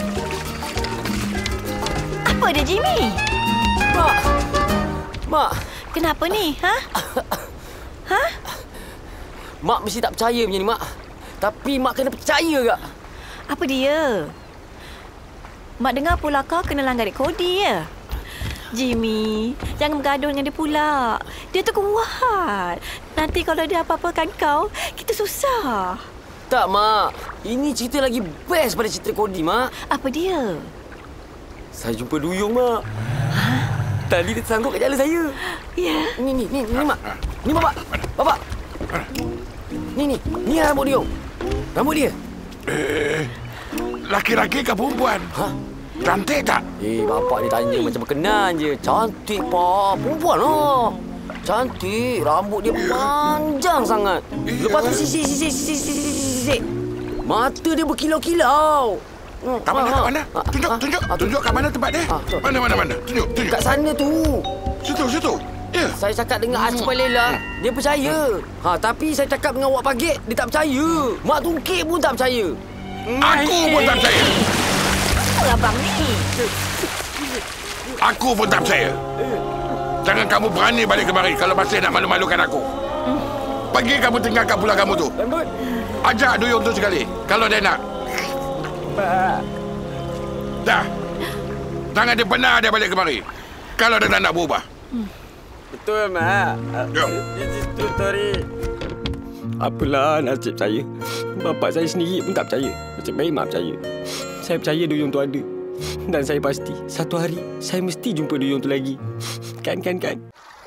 Apa dia, Jimmy? Mak! Mak! Kenapa ni? Ha? Ha? Mak mesti tak percaya macam ni, Mak. Tapi Mak kena percaya tak? Apa dia? Mak dengar pula kau kena langgar Kodi ya? Jimmy, jangan bergaduh dengan dia pula. Dia tu kuat. Nanti kalau dia apa-apakan kau, kita susah. Tak, Mak. Ini cerita lagi best pada cerita Kodi, Mak. Apa dia? Saya jumpa duyung, Mak. Ha? Tadi dia tersangkut kat jalan saya. Ya? Ni, ni, ni, ni, Mak. Ni, Bapak. Bapak. Ni, ni. Ni rambut duyung. Rambut dia. Eh, laki-laki ke perempuan? Ha? Cantik tak? Eh, bapak ni tanya macam berkenan je. Cantik, Pak. Perempuan lah. Cantik. Rambut dia panjang sangat. Lepas tu sisik, sisik, sisik, sisik, sisik. Mata dia berkilau-kilau. Kat mana, kat mana? Tunjuk, tunjuk. Tunjuk kat mana tempat dia? Mana, mana, mana? Tunjuk, tunjuk. Kat sana tu. Situ, situ. Ya. Saya cakap dengan Aspa Lela, dia percaya. Ha, tapi saya cakap dengan Wak Pagit, dia tak percaya. Mak Tungkik pun tak percaya. Aku pun tak percaya. Apa abang ni? Aku pun tak percaya. Jangan kamu berani balik kemari kalau masih nak malu-malukan aku. Pergi kamu tinggalkan pulau kamu tu. Lembut. Ajak duyung tu sekali. Kalau dia nak. Pak. Dah. Jangan dia benar dia balik kemari. Kalau dia tak nak berubah. Betul, Mak. Jom. This is true story. Apalah nasib saya. Bapak saya sendiri pun tak percaya. Nasib baik Mak percaya. Saya percaya duyung tu ada. Dan saya pasti satu hari saya mesti jumpa duyung tu lagi. Kan, kan, kan?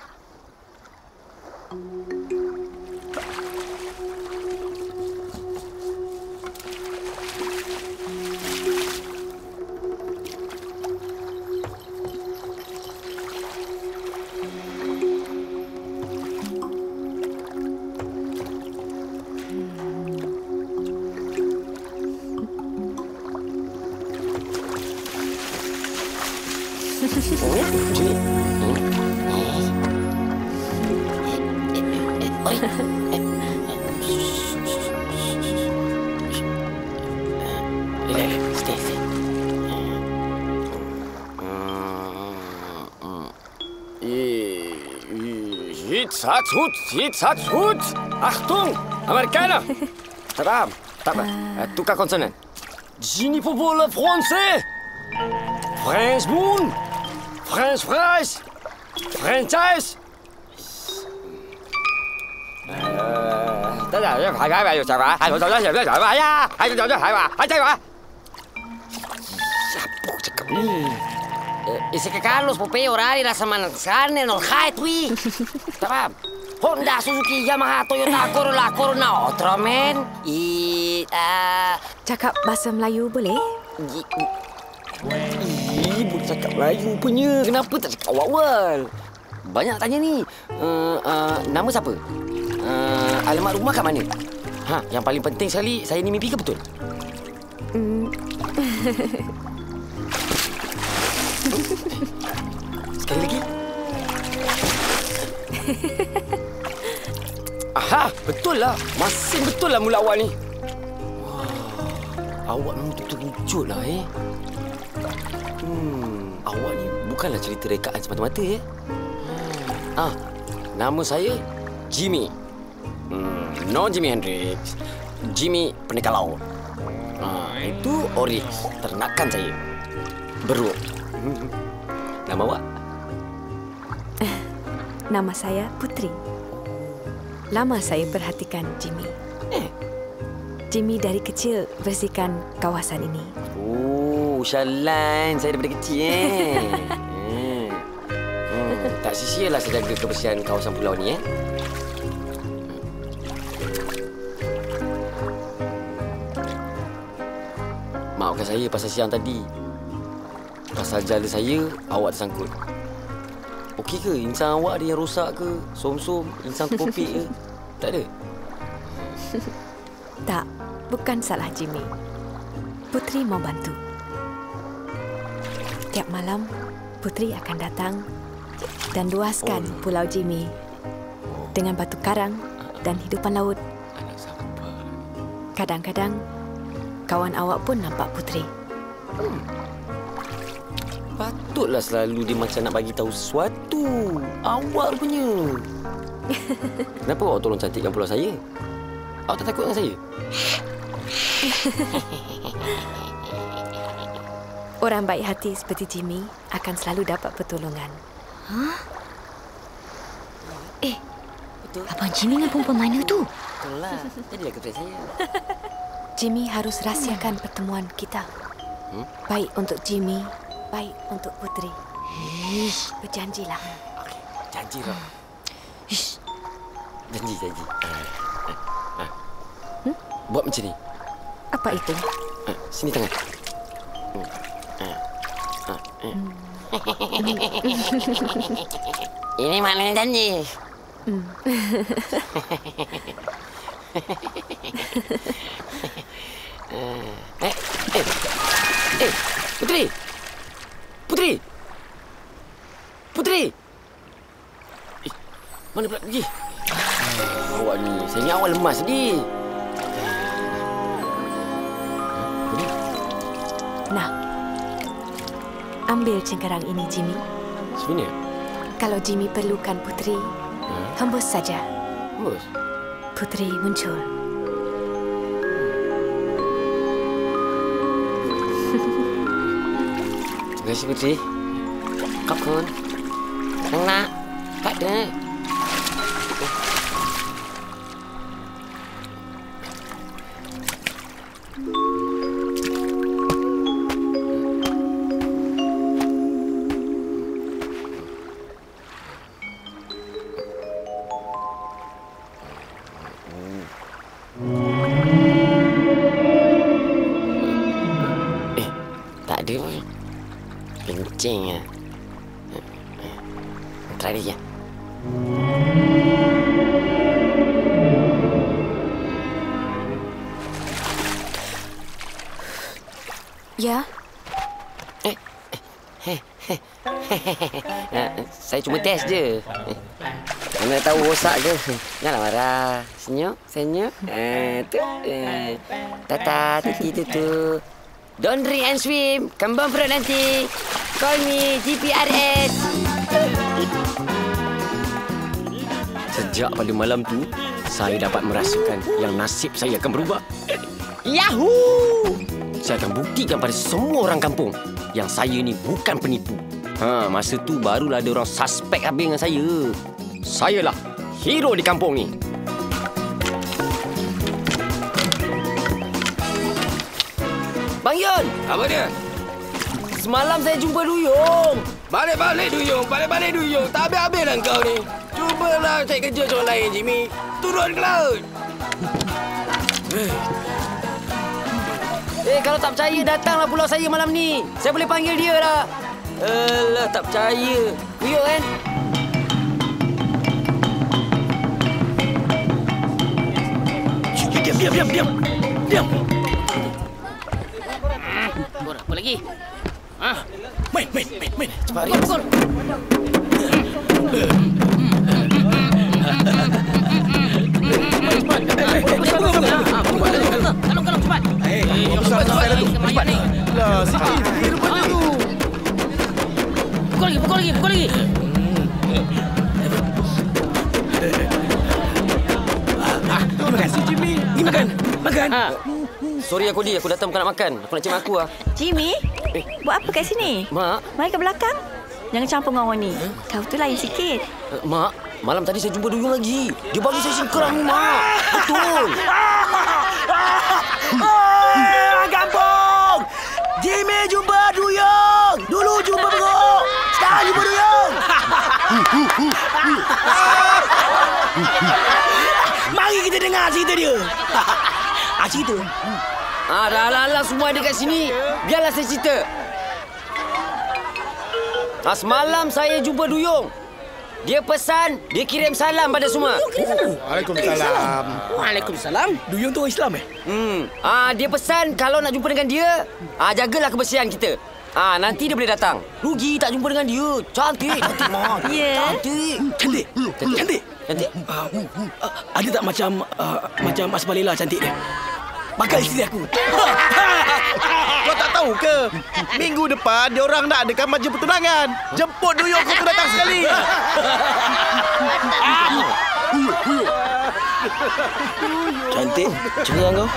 Sat, hut, hit, sat, hut. Achtung, Amerikaner. Tak faham? Tak apa. Uh, tukar konsonan. Genie pour le français. French moon. French fries. Franchise. Tak ada. Hai, hai, hai, siapa? Hai, siapa? Siapa? Siapa? Ya. Hai, siapa? Hai, hai, siapa? Siapa cakap ni? Esse que Carlos Popeye orari la semana sane no hai tui. Tá Honda, Suzuki, Yamaha, Toyota, Corolla, Corona, Ultraman. I uh... Cakap bahasa Melayu boleh? Ih, boleh cakap Melayu punya. Kenapa tak cakap awal-awal? Banyak tanya ni. Uh, uh, nama siapa? Uh, alamat rumah kat mana? Ha, yang paling penting sekali, saya ni mimpi ke betul? Hmm. Sekali lagi. Aha, betul lah. Masing betul lah mula awal ni. Wah, awak memang betul-betul wujud lah eh. Hmm, awak ni bukanlah cerita rekaan semata-mata ya. Hmm. Ah, nama saya Jimmy. Hmm, no Jimi Hendrix. Jimmy pendekar laut. Ah, itu Oryx, ternakan saya. Beruk. Nama awak? Nama saya Putri. Lama saya perhatikan Jimmy. Eh? Jimmy dari kecil bersihkan kawasan ini. Oh, Shalan. Saya daripada kecil eh. hmm. Hmm. Tak sia-sialah saya jaga kebersihan kawasan pulau ni eh. Maafkan saya pasal siang tadi. Pasal jala saya, awak tersangkut. Okey ke? Insan awak ada yang rosak ke? Som-som, insan kopik ke? Tak ada? Tak, bukan salah Jimmy. Putri mau bantu. Tiap malam, Putri akan datang dan luaskan oh. Pulau Jimmy dengan batu karang dan hidupan laut. Kadang-kadang, kawan awak pun nampak Putri. Hmm. Patutlah selalu dia macam nak bagi tahu sesuatu. Awak rupanya. Kenapa awak tolong cantikkan pulau saya? Awak tak takut dengan saya? Orang baik hati seperti Jimmy akan selalu dapat pertolongan. Hah? Eh, betul. Abang Jimmy dengan perempuan mana tu? Betul lah. Jadilah kepada saya. Jimmy harus rahsiakan pertemuan kita. Hmm? Baik untuk Jimmy, baik untuk Putri. Ish. Berjanjilah. Okey, janji lah. Ish. Janji, janji. Hmm? Buat macam ni. Apa itu? Ha, sini tangan. Hmm. Ini maknanya janji. Hmm. eh, eh, eh, Putri, Putri, Putri. Eh, mana pula pergi? Ah, awak ni, saya ingat awak lemas tadi. Nah, ambil cengkarang ini, Jimmy. Sebenarnya? Kalau Jimmy perlukan Putri, ha? Hembus saja. Hembus? Putri muncul. Terima kasih, Putri. Kau pun. Nak. Tak ada. Kencing ah. Try dia. Ya. Eh. Saya cuma test je. Mana tahu rosak ke. Janganlah marah. Senyum, senyum. Eh, tu. Eh. Tata, titi tu tu. Don't drink and swim. Kembang perut nanti. Call me G P R S. Sejak pada malam tu, saya dapat merasakan yang nasib saya akan berubah. Yahoo! Saya akan buktikan pada semua orang kampung yang saya ni bukan penipu. Ha, masa tu barulah ada orang suspek habis dengan saya. Sayalah hero di kampung ni. Bang Yon! Apa dia? Semalam saya jumpa Duyung. Balik-balik Duyung, balik-balik Duyung. Tak habis-habis dah kau ni. Cubalah cari kerja orang lain, Jimmy. Turun ke laut. Eh, kalau tak percaya, datanglah pulau saya malam ni. Saya boleh panggil dia lah. Alah, tak percaya. Duyung kan? Diam, diam, diam, diam. Diam. Apa lagi? Ah, main, main, main, main. Cepat, Rian. Gol. Kalung, kalung, cepat. Eh, cepat, cepat. Cepat. Lah, sikit. Dia rupanya tu. Pukul lagi, pukul lagi, pukul lagi. Terima kasih, Jimmy. Ni makan. Makan. Sorry aku di, aku datang bukan nak makan. Aku nak cik mak aku lah. Jimmy, eh. buat apa kat sini? Mak. Mari ke belakang. Jangan campur dengan orang ni. Huh? Kau tu lain sikit. Uh, mak, malam tadi saya jumpa Duyung lagi. Dia bagi saya singkrang ni, Mak. Betul. Orang kampung! Jimmy jumpa Duyung! Dulu jumpa Beruk! Sekarang jumpa Duyung! Mari kita dengar cerita dia. Ah, cerita? Ah, dah lah semua ada kat sini. Biarlah saya cerita. Ah, semalam saya jumpa Duyung. Dia pesan, dia kirim salam pada semua. Waalaikumsalam. Waalaikumsalam. Duyung tu orang Islam eh? Hmm. Ah, dia pesan kalau nak jumpa dengan dia, ah jagalah kebersihan kita. Ah, nanti dia boleh datang. Rugi tak jumpa dengan dia. Cantik, cantik Mak. Ya. Cantik. Cantik. Cantik. Cantik. Cantik. Uh, uh, ada tak macam uh, macam Asbalela cantik dia? Bakal isteri aku. Kau tak tahu ke? Minggu depan dia orang nak adakan majlis pertunangan. Jemput Duyung aku tu datang sekali. Cantik. Cegang kau.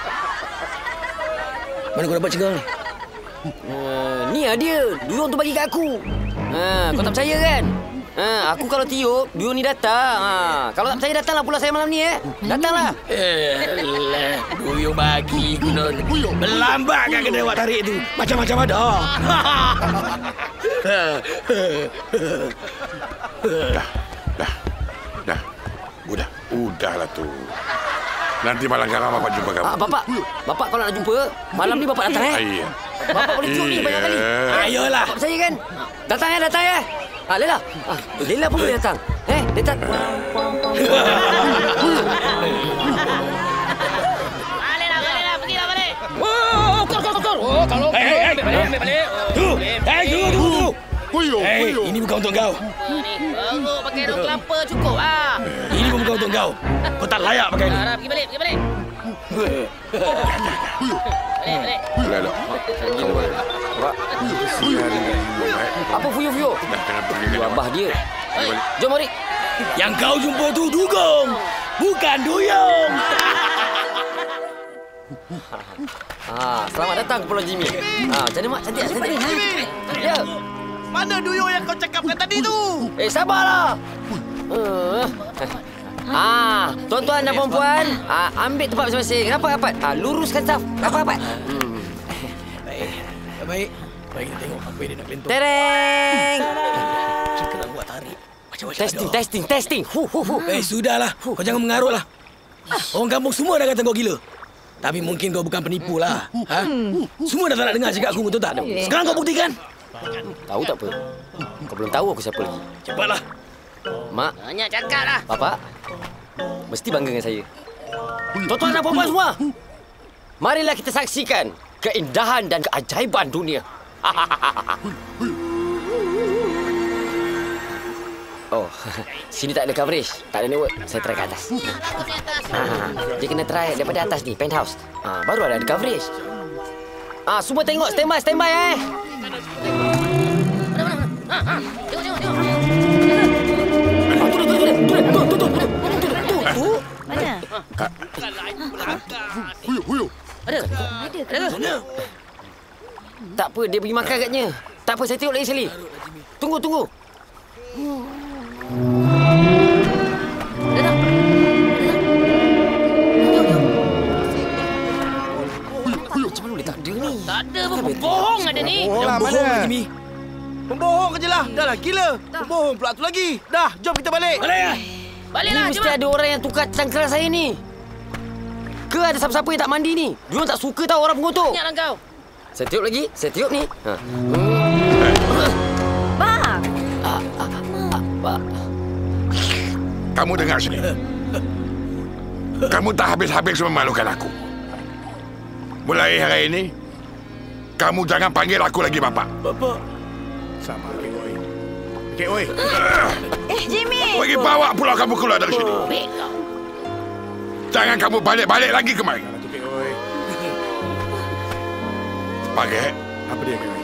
Mana kau dapat cegang ni? Uh, ni lah dia. Duyung tu bagi kat aku. Ha, kau tak percaya kan? Ha, aku kalau tiup, Duyung ni datang. Ha, kalau tak percaya, datanglah pulau saya malam ni eh. Datanglah. Eh, lah. Duyung bagi guna. Berlambat kan kena awak tarik tu. Macam-macam ada. Dah, dah, dah. Udah, udahlah tu. Nanti malam garang bapak jumpa kamu. Ah, bapak, bapak kalau nak jumpa, malam ni bapak datang eh. Iya. Bapak boleh tiup ni banyak kali. Ayolah. Bapak percaya kan? Datang ya, datang ya. Ah, Lela. Ah, Lela pun boleh datang. Eh, datang. Oh, kor, kor, kor. Oh, kalau Hei, hei, ambil balik, ambil balik. Tu, hei, tunggu, tunggu, tunggu. Puyuh, Hei, puyuh. ini bukan untuk kau. Apa ni? Baru pakai rok kelapa cukup ah. Ini pun bukan untuk kau. Kau tak layak pakai ni. Dah, dah, pergi balik, pergi balik. Balik, balik. Dah, dah. Kamu balik. Pak, Sial ni. apa fuyo-fuyo? Dah kena pergi Itu kan. abah dia. Balik. Jom, Mari. Yang kau jumpa tu dugong, bukan duyung. Ah, selamat datang ke Pulau Jimmy. Ah, macam mana mak? Cantik tak? Cantik. Jimmy! Ya. Mana duyung yang kau cakapkan tadi tu? Eh, sabarlah. Uh. Ah, tuan-tuan dan puan-puan, ah, ambil tempat masing-masing. Rapat-rapat. Ah, luruskan saf. Rapat-rapat. Hmm. Baik. Baik. Baik, kita tengok apa yang dia nak lentur. Tereng. Kita nak buat tarik. Macam-macam. Testing, testing, testing. Hu, hu, hu. Eh, sudahlah. Kau jangan mengarutlah. Orang kampung semua dah kata kau gila. Tapi mungkin kau bukan penipu lah. Ha? Semua dah tak nak dengar cakap aku, betul tak? Sekarang kau buktikan. Tahu tak apa? Kau belum tahu aku siapa lagi. Cepatlah. Mak, Banyak cakap lah. Bapak, mesti bangga dengan saya. Tuan-tuan dan puan-puan semua, marilah kita saksikan keindahan dan keajaiban dunia. Oh, sini tak ada coverage, tak ada network. Saya try ke atas. Ah, dia kena try daripada atas ni, penthouse. Ah, baru ada coverage. Ah, semua tengok, standby, standby eh. Tengok, tengok, tengok. Mana? Huyuk, huyuk. Ada. Ada ke? Tak apa, dia pergi makan agaknya. Tak apa, saya tengok lagi sekali. Tunggu, tunggu. Macam mana boleh tak ada ni? Tak ada pun. Bohong ada ni. Bohong lah, Bohong mana? Jimmy. Pembohong je lah. Dah lah, gila. Pembohong pula tu lagi. Dah, jom kita balik. Balik lah. Ni Baliklah, mesti jom. ada orang yang tukar cangkral saya ni. Ke ada siapa-siapa yang tak mandi ni? Diorang tak suka tahu orang pengotor. Banyaklah kau. Saya tiup lagi. Saya tiup ni. Ha. Bang! Ah, ah, ah, ah. Kamu dengar sini. Kamu tak habis-habis memalukan aku. Mulai hari ini, kamu jangan panggil aku lagi Bapak. Bapak. Sama, Kek Oi. Kek Oi. Eh, Jimmy! Pergi bawa pula kamu keluar dari sini. Baik kau. Jangan kamu balik-balik lagi kemari. Kek Oi. Pakai. Apa dia, Kek Oi?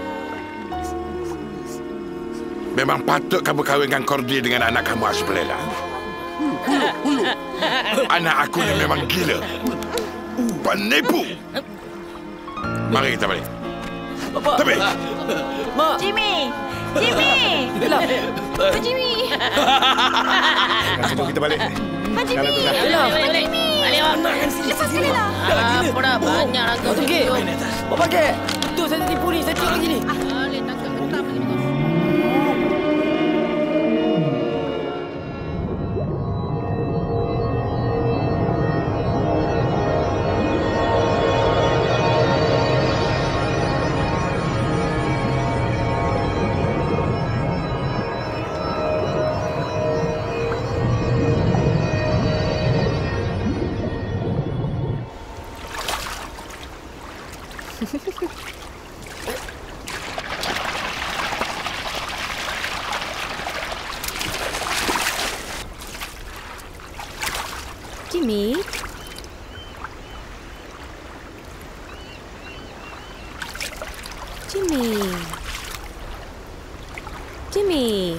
Memang patut kamu kahwinkan Kordi dengan anak kamu Aspelela. Anak aku ni memang gila. Penipu. Mari kita balik. Bapak. Tapi. Mak. Jimmy! Jimmy! Yelah. Pak Jimmy! Jom kita balik. Pak Jimmy! Yelah. Balik, balik. Balik, Mak. Lepas sekali lah. Apa dah? Banyak lah kau. Bapak Kek. Bapak Kek. Tu saya tipu ni. Saya tiup lagi ni. Balik, tangkap ketam lagi ni kau. Jimmy? Jimmy? Jimmy?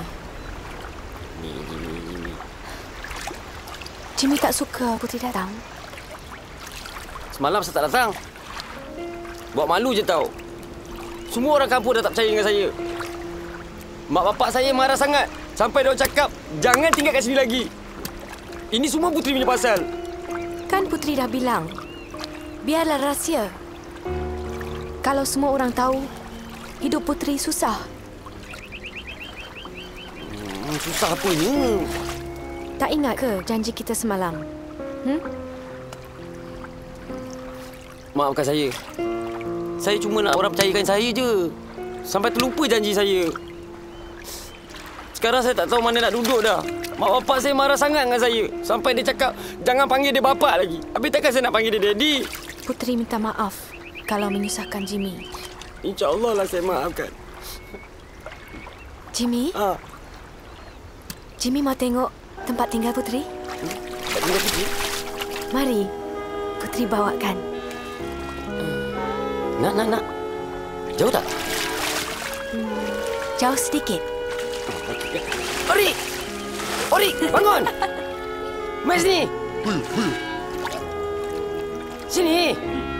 Jimmy tak suka Putri datang. Semalam saya tak datang. Buat malu je tau. Semua orang kampung dah tak percaya dengan saya. Mak bapak saya marah sangat. Sampai dia cakap, jangan tinggal kat sini lagi. Ini semua Putri punya pasal. Kan Putri dah bilang, biarlah rahsia. Kalau semua orang tahu, hidup Putri susah. Hmm, susah apanya? Tak ingat ke janji kita semalam? Hmm? Maafkan saya. Saya cuma nak orang percayakan saya je. Sampai terlupa janji saya. Sekarang saya tak tahu mana nak duduk dah. Mak bapak saya marah sangat dengan saya. Sampai dia cakap, jangan panggil dia bapak lagi. Habis takkan saya nak panggil dia daddy? Putri minta maaf kalau menyusahkan Jimmy. InsyaAllah lah saya maafkan. Jimmy? Ha. Jimmy mau tengok tempat tinggal Putri? Hmm? Tak tinggal Putri? Mari, Putri bawakan. Nak, nak, nak. Jauh tak? Hmm, jauh sedikit. Mari! Ori, bangun. Mai sini. Sini.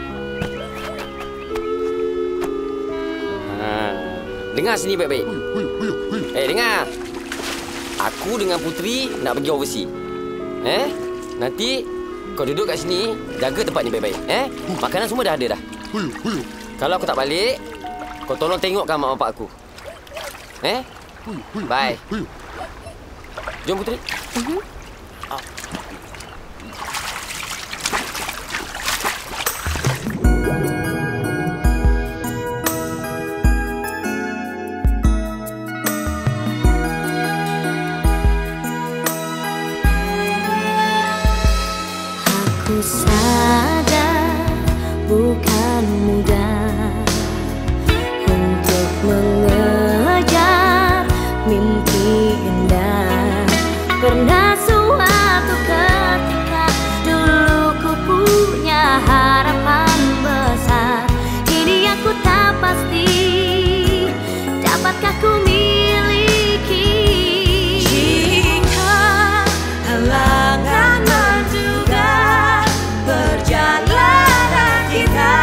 Ha, dengar sini baik-baik. Eh, dengar. Aku dengan Putri nak pergi overseas. Eh? Nanti kau duduk kat sini, jaga tempat ni baik-baik. Eh? Makanan semua dah ada dah. Kalau aku tak balik, kau tolong tengokkan mak bapak aku. Eh? Bye. Jom Putri. Uh-huh. Ah. Aku sadar bukan mudah untuk mengejar mimpi indah. Pernah suatu ketika dulu ku punya harapan besar. Kini aku tak pasti dapatkah ku miliki. Jika halangan menduga perjalanan kita,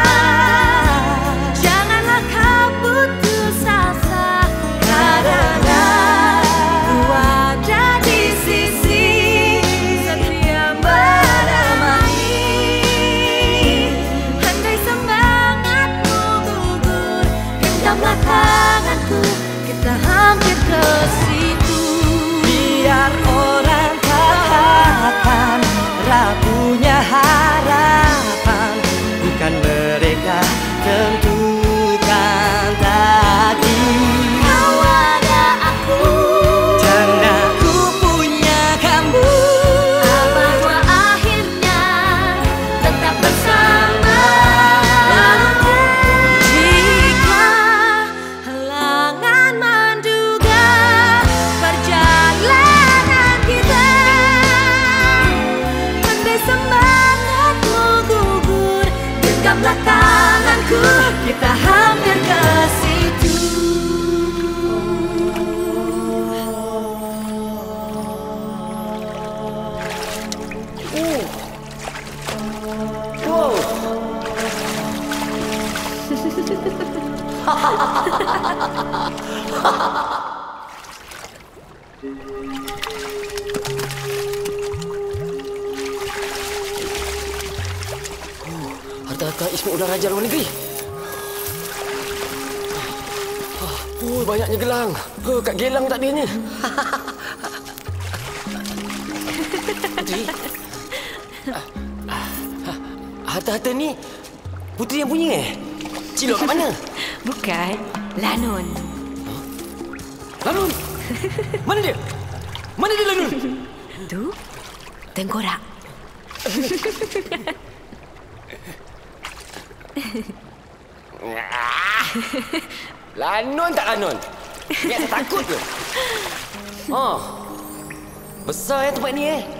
janganlah kau putus asa, karena ku ada di sisi setia menemani. Andai semangatmu gugur, genggamlah tanganku, kita hampir ke situ. Biar orang katakan rapuhnya harapan, bukan mereka tentukan takdir. Kau ada aku, dan aku punya kamu. Apa akhirnya tetap bersama. Jika halangan menduga perjalanan kita, andai semangatmu gugur, genggamlah tanganku, kita hampir ke situ. Wow. Harta-harta Ismail Udang Raja luar negeri. Oh, banyaknya gelang. Oh, kat gelang tak adanya. Putri. Harta-harta ni Putri yang punya eh? Cilok kat mana? Bukan, Lanun. Huh? Lanun? Mana dia? Mana dia Lanun? Tu, tengkorak. Lanun tak Lanun? Biar saya takut ke? Oh, besar ya tempat ni eh.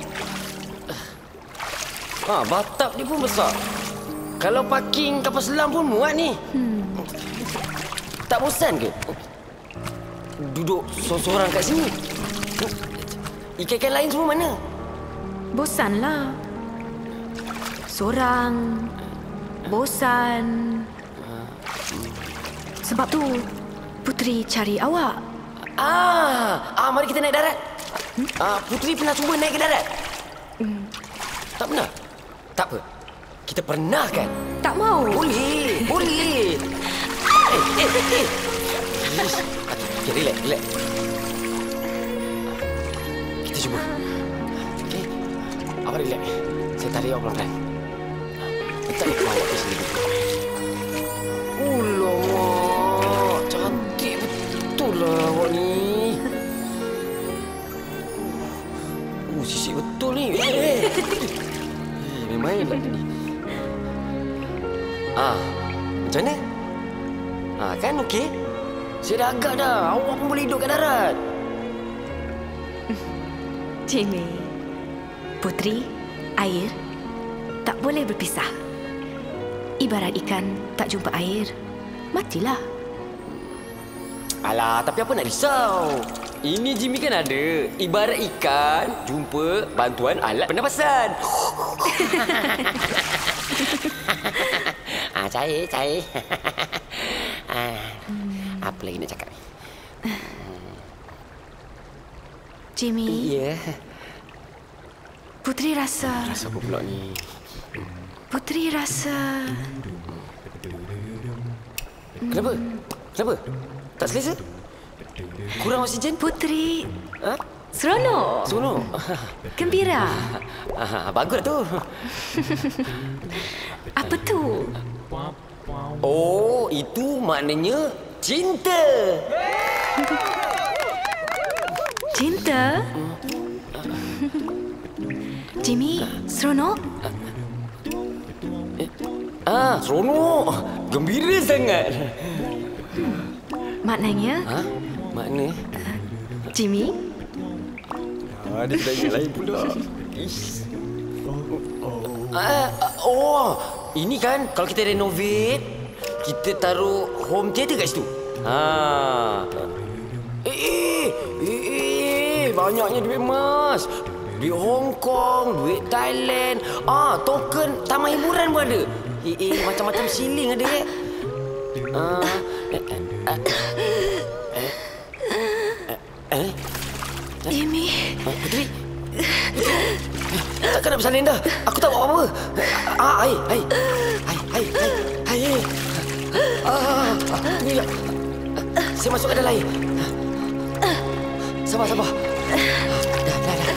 Ha, batap ni pun besar. Kalau parking kapal selam pun muat ni. Hmm. Tak bosan ke? Duduk sorang-sorang kat sini. Ikan-ikan lain semua mana? Bosanlah. Sorang. Bosan. Sebab tu Putri cari awak. Ah, ah mari kita naik darat. Hmm? Ah, Putri pernah cuba naik ke darat? Hmm. Tak pernah? Tak apa. Kita pernah kan? Tak mau. Boleh, boleh. Eh, eh, eh. Okay, relax, relax. Kita cuba. Okey. Awak relax. Saya tarik awak pelan-pelan. Tarik awak ke sini. Alamak, cantik betul lah awak ni. Oh, sisik betul ni. Eh, eh. Eh, main lah ni. Ah, macam mana? Ah, kan okey? Saya dah agak dah. Awak pun boleh hidup kat darat. Jimmy, Putri, air tak boleh berpisah. Ibarat ikan tak jumpa air, matilah. Alah, tapi apa nak risau? Ini Jimmy kan ada. Ibarat ikan jumpa bantuan alat pernafasan. ah, cair, cair. ah, apa lagi nak cakap ni? Jimmy. Ya. Yeah. Putri rasa... Rasa apa pula ni? Putri rasa... Kenapa? Kenapa? Tak selesa? Kurang oksigen? Putri... Ha? Seronok. Seronok? Gembira. Ah, bagus tu. Apa tu? Oh, itu maknanya cinta. Cinta? Jimmy, seronok? Ah, seronok. Gembira sangat. Maknanya? Ha? Makna? Jimmy? Ah, dia tak ingat lain pula. Ish. Ah, oh, ini kan kalau kita renovate, kita taruh home theater kat situ. Ha. Eh, eh, eh, eh, banyaknya duit emas. Duit Hong Kong, duit Thailand. Ah, token taman hiburan pun ada. Eh, eh macam-macam siling ada eh. Ah, eh, eh, eh, eh, eh. Jimmy. Putri. Takkan nak bersalin dah. Aku tak buat apa-apa. Ah, hai, hai. Hai, hai, hai. Hai. Ah, tunggu jap. Saya masuk ke dalam air. Sabar, sabar. Dah, dah, dah.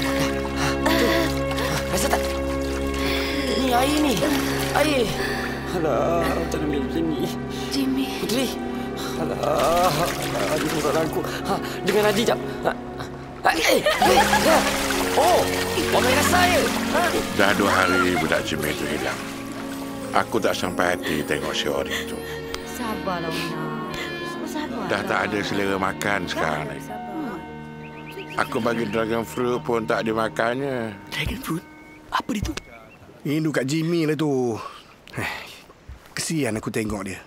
Rasa tak? Ni air ni. Air. Alah, macam mana macam ni? Jimmy. Putri. Alah, alah, di muka aku. Ha, dengan Haji jap. Ha. Eh, eh, eh. Oh, orang main rasa ya? Ha? Dah dua hari budak Jimmy itu hilang. Aku tak sampai hati tengok si Ori itu. Sabarlah, Una. Sabar. Dah tak ada selera makan sekarang ni. Aku bagi dragon fruit pun tak dimakannya. Dragon fruit? Apa dia tu? Rindu kat Jimmy lah tu. Eh, kesian aku tengok dia.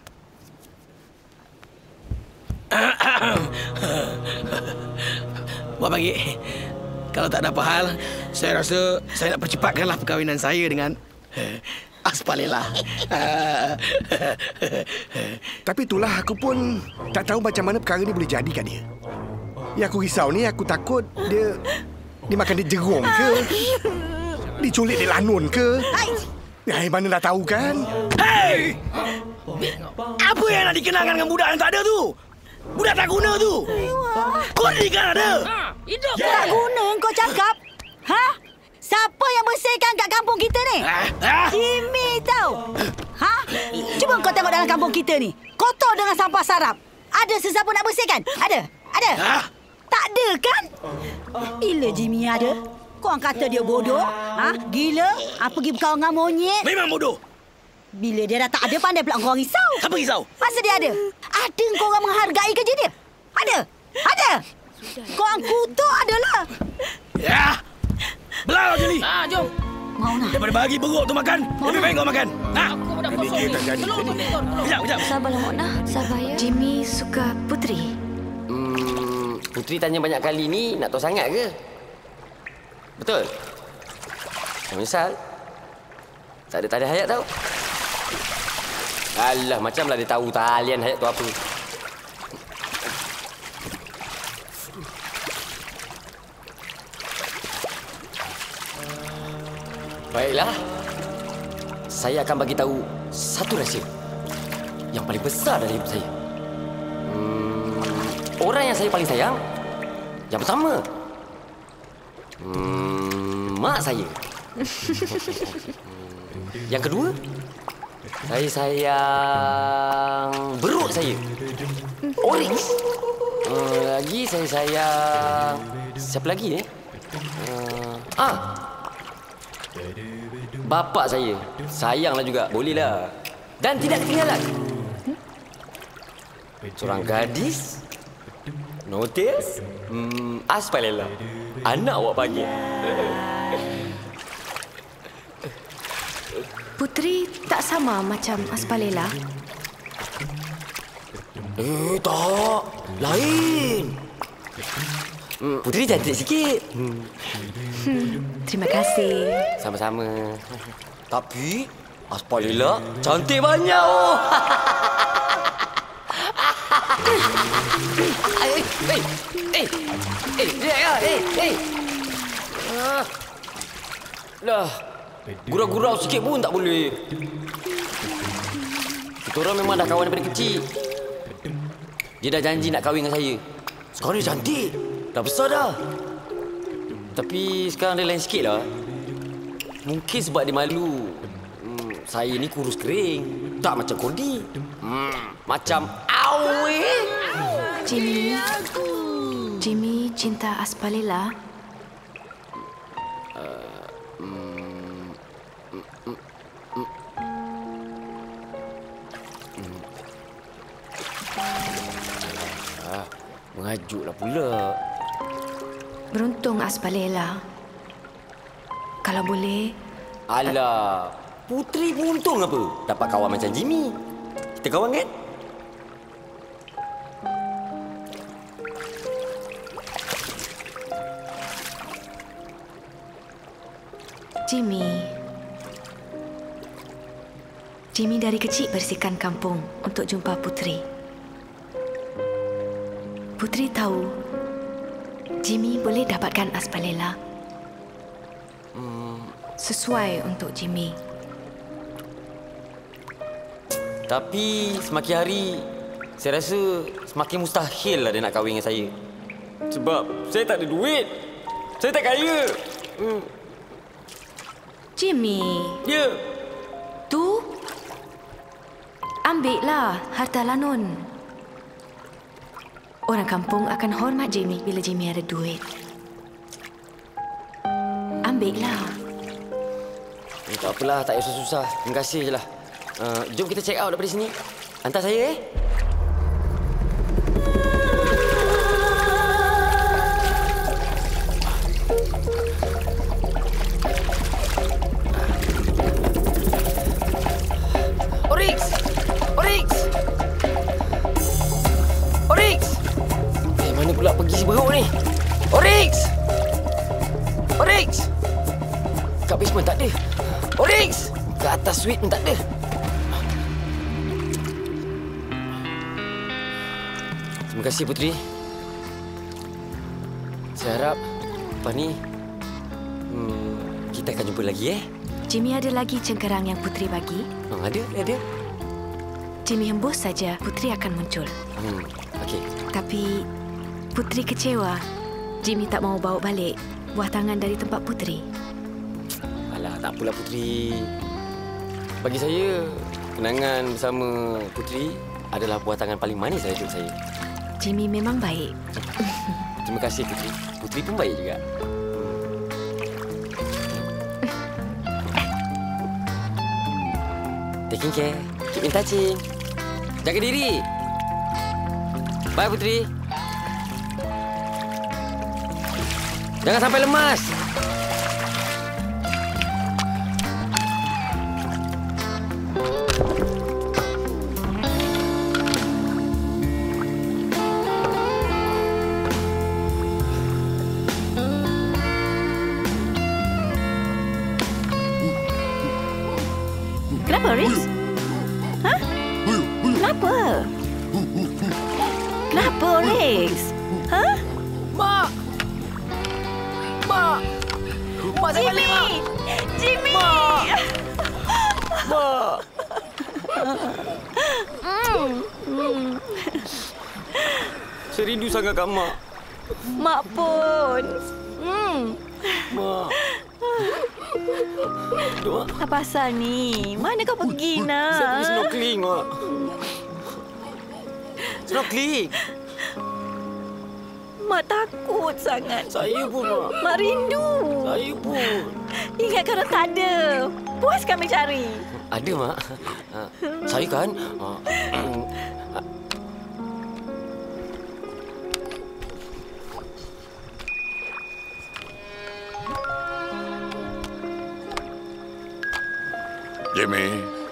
Buat pagi. Kalau tak ada apa hal, saya rasa saya nak percepatkanlah perkahwinan saya dengan uh, Aspalela. Tapi itulah aku pun tak tahu macam mana perkara ni boleh jadi kat dia. Yang aku risau ni, aku takut dia dimakan dia jerung ke, diculik dia lanun ke. Hai, mana dah tahu kan? Hei! Apa yang nak dikenalkan dengan budak yang tak ada tu? Budak tak guna tu. Kau ni kan ada. Hidup. Tak guna kau cakap. Ha? Siapa yang bersihkan kat kampung kita ni? Jimmy tau. Ha? Cuba kau tengok dalam kampung kita ni. Kotor dengan sampah sarap. Ada sesiapa nak bersihkan? Ada? Ada? Ha? Tak ada kan? Bila Jimmy ada? Kau kata dia bodoh? Ha? Gila? Ha? Pergi berkawan dengan monyet? Memang bodoh. Bila dia dah tak ada, pandai pula kau risau. Siapa risau? Masa dia ada? Ada kau orang menghargai kerja dia? Ada? Ada? Kau orang kutuk adalah. Ya. Belah je ni. Ah, jom. Mau nak? Daripada bagi perut tu makan, lebih baik kau makan. Ha? Aku dah kosong ni. Tolong tu, tolong. Kejap, kejap. Sabarlah, Mona. Sabar ya. Jimmy suka Putri. Hmm, Putri tanya banyak kali ni, nak tahu sangat ke? Betul? Misal, tak ada talian hayat tau. Alah, macamlah dia tahu talian hayat tu apa. Baiklah. Saya akan bagi tahu satu rahsia yang paling besar dalam hidup saya. Hmm, orang yang saya paling sayang, yang pertama, hmm, mak saya. Yang kedua, saya sayang beruk saya, Oryx. Uh, lagi saya sayang siapa lagi ni? Uh, ah, bapa saya. Sayanglah juga, bolehlah. Dan tidak ketinggalan, seorang gadis, notis, hmm, Aspalela, anak awak panggil. Putri tak sama macam Aspalela. Eh, tak. Lain. Putri cantik sikit. Hmm, terima kasih. Sama-sama. Tapi Aspalila cantik banyak oh. Eh, eh, eh, eh, eh, eh, eh. Ah. Dah, gurau-gurau sikit pun tak boleh. Kita orang memang dah kawan daripada kecil. Dia dah janji nak kahwin dengan saya. Sekarang dia cantik. Dah besar dah. Tapi sekarang dia lain sikit lah. Mungkin sebab dia malu. Hmm, saya ni kurus kering. Tak macam Kodi. Hmm, macam awe. Jimmy. Jimmy cinta Aspalila. Uh, mm, mm, mm, mm. Mm. Ah, mengajuklah pula. Beruntung Aspalila. Kalau boleh... Alah, Putri pun untung apa? Dapat kawan macam Jimmy. Kita kawan kan? Jimmy. Jimmy dari kecil bersihkan kampung untuk jumpa Putri. Putri tahu Jimmy boleh dapatkan Aspalila. Hmm. Sesuai untuk Jimmy. Tapi semakin hari, saya rasa semakin mustahil lah dia nak kahwin dengan saya. Sebab saya tak ada duit. Saya tak kaya. Hmm. Jimmy. Ya. Tu. Ambillah harta lanun. Orang kampung akan hormat Jimmy bila Jimmy ada duit. Ambillah. Eh, tak apalah, tak payah susah-susah. Terima kasih je lah. Uh, jom kita check out daripada sini. Hantar saya eh. Oryx! Oryx! Oryx! Eh, mana pula pergi si beruk ni? Oryx! Oryx! Kat basement tak ada. Oryx! Kat atas suite pun tak ada. Terima kasih, Putri. Saya harap lepas ni hmm, kita akan jumpa lagi, eh? Jimmy ada lagi cengkerang yang Putri bagi? Oh, ada, ada. Jimmy hembus saja, Putri akan muncul. Hmm, okey. Tapi Putri kecewa. Jimmy tak mau bawa balik buah tangan dari tempat Putri. Alah, tak apalah, Putri. Bagi saya, kenangan bersama Putri adalah buah tangan paling manis dari hidup saya. Jimmy memang baik. Terima kasih, Putri. Putri pun baik juga. Taking care. Keep in touching. Jaga diri. Bye, Putri. Jangan sampai lemas. Kenapa, Riz? Hah? Kenapa? Kenapa, Riz? Hah? Mak! Mak! Mak, saya balik, Mak! Jimmy! Mak! Mak! Mm. Mm. Saya rindu sangat kat Mak. Mak pun. Mm. Mak. Mak. Apa pasal ni? Mana kau pergi, nak? Saya pergi snorkeling, Mak. Snorkeling? Mak takut sangat. Saya pun, Mak. Mak rindu. Saya pun. Ingat kalau tak ada. Puas kami cari. Ada, Mak. Saya kan... Jimmy,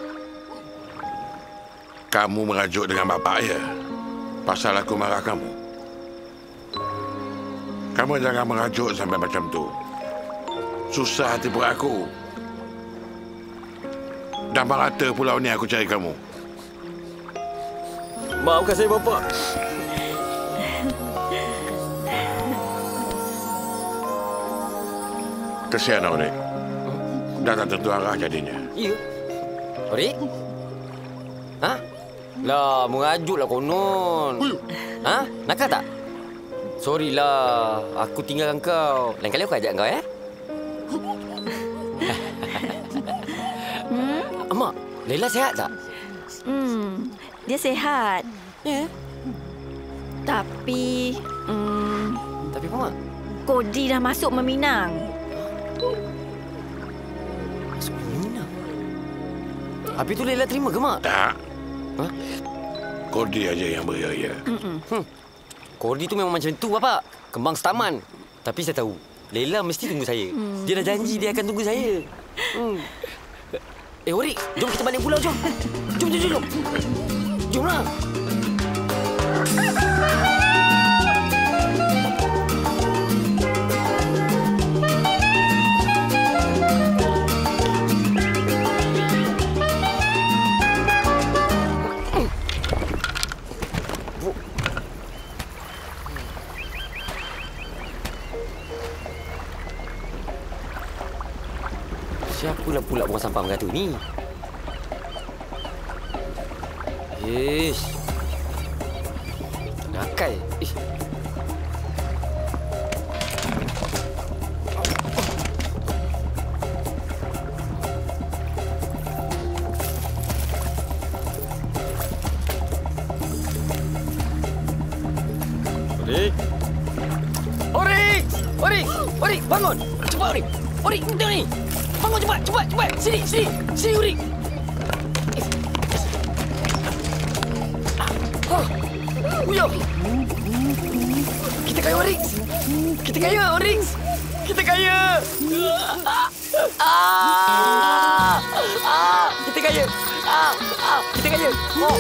kamu merajuk dengan bapak ya? Pasal aku marah kamu. Kamu jangan merajuk sampai macam tu. Susah hati perut aku. Dah merata pulau ni aku cari kamu. Maafkan saya, Bapa. Kesian Orik. Dah tak tentu arah jadinya. Ya. Orik? Ha? Lah, merajutlah konon. Ha? Nakal tak? Sorry lah, aku tinggalkan kau. Lain kali aku ajak kau, ya? Hmm? Mak, Laila sihat tak? Hmm, dia sihat. Ya. Tapi, hmm, Tapi apa, Mak? Kodi dah masuk meminang. Masuk Minang? Habis tu Laila terima ke, Mak? Tak. Ha? Kodi aja yang beria. Hmm. Kordi tu memang macam tu, Bapak. Kembang setaman. Tapi saya tahu, Laila mesti tunggu saya. Hmm. Dia dah janji dia akan tunggu saya. Hmm. Eh, Orik, jom kita balik pulau, jom. Jom, jom, jom. jom. Jomlah. Siapalah pula buang sampah beratur ni? Ish. Nakal. Ish. Orik. Orik! Orik! Orik, bangun! Cepat, Orik! Orik, tengok ni! Bangun cepat, cepat, cepat. Sini, sini. Sini, Urik. Oh, Uyo. Kita kaya, Urik. Kita kaya, Urik. Kita kaya. Ah, ah, kita kaya. Ah, ah, kita kaya. Oh.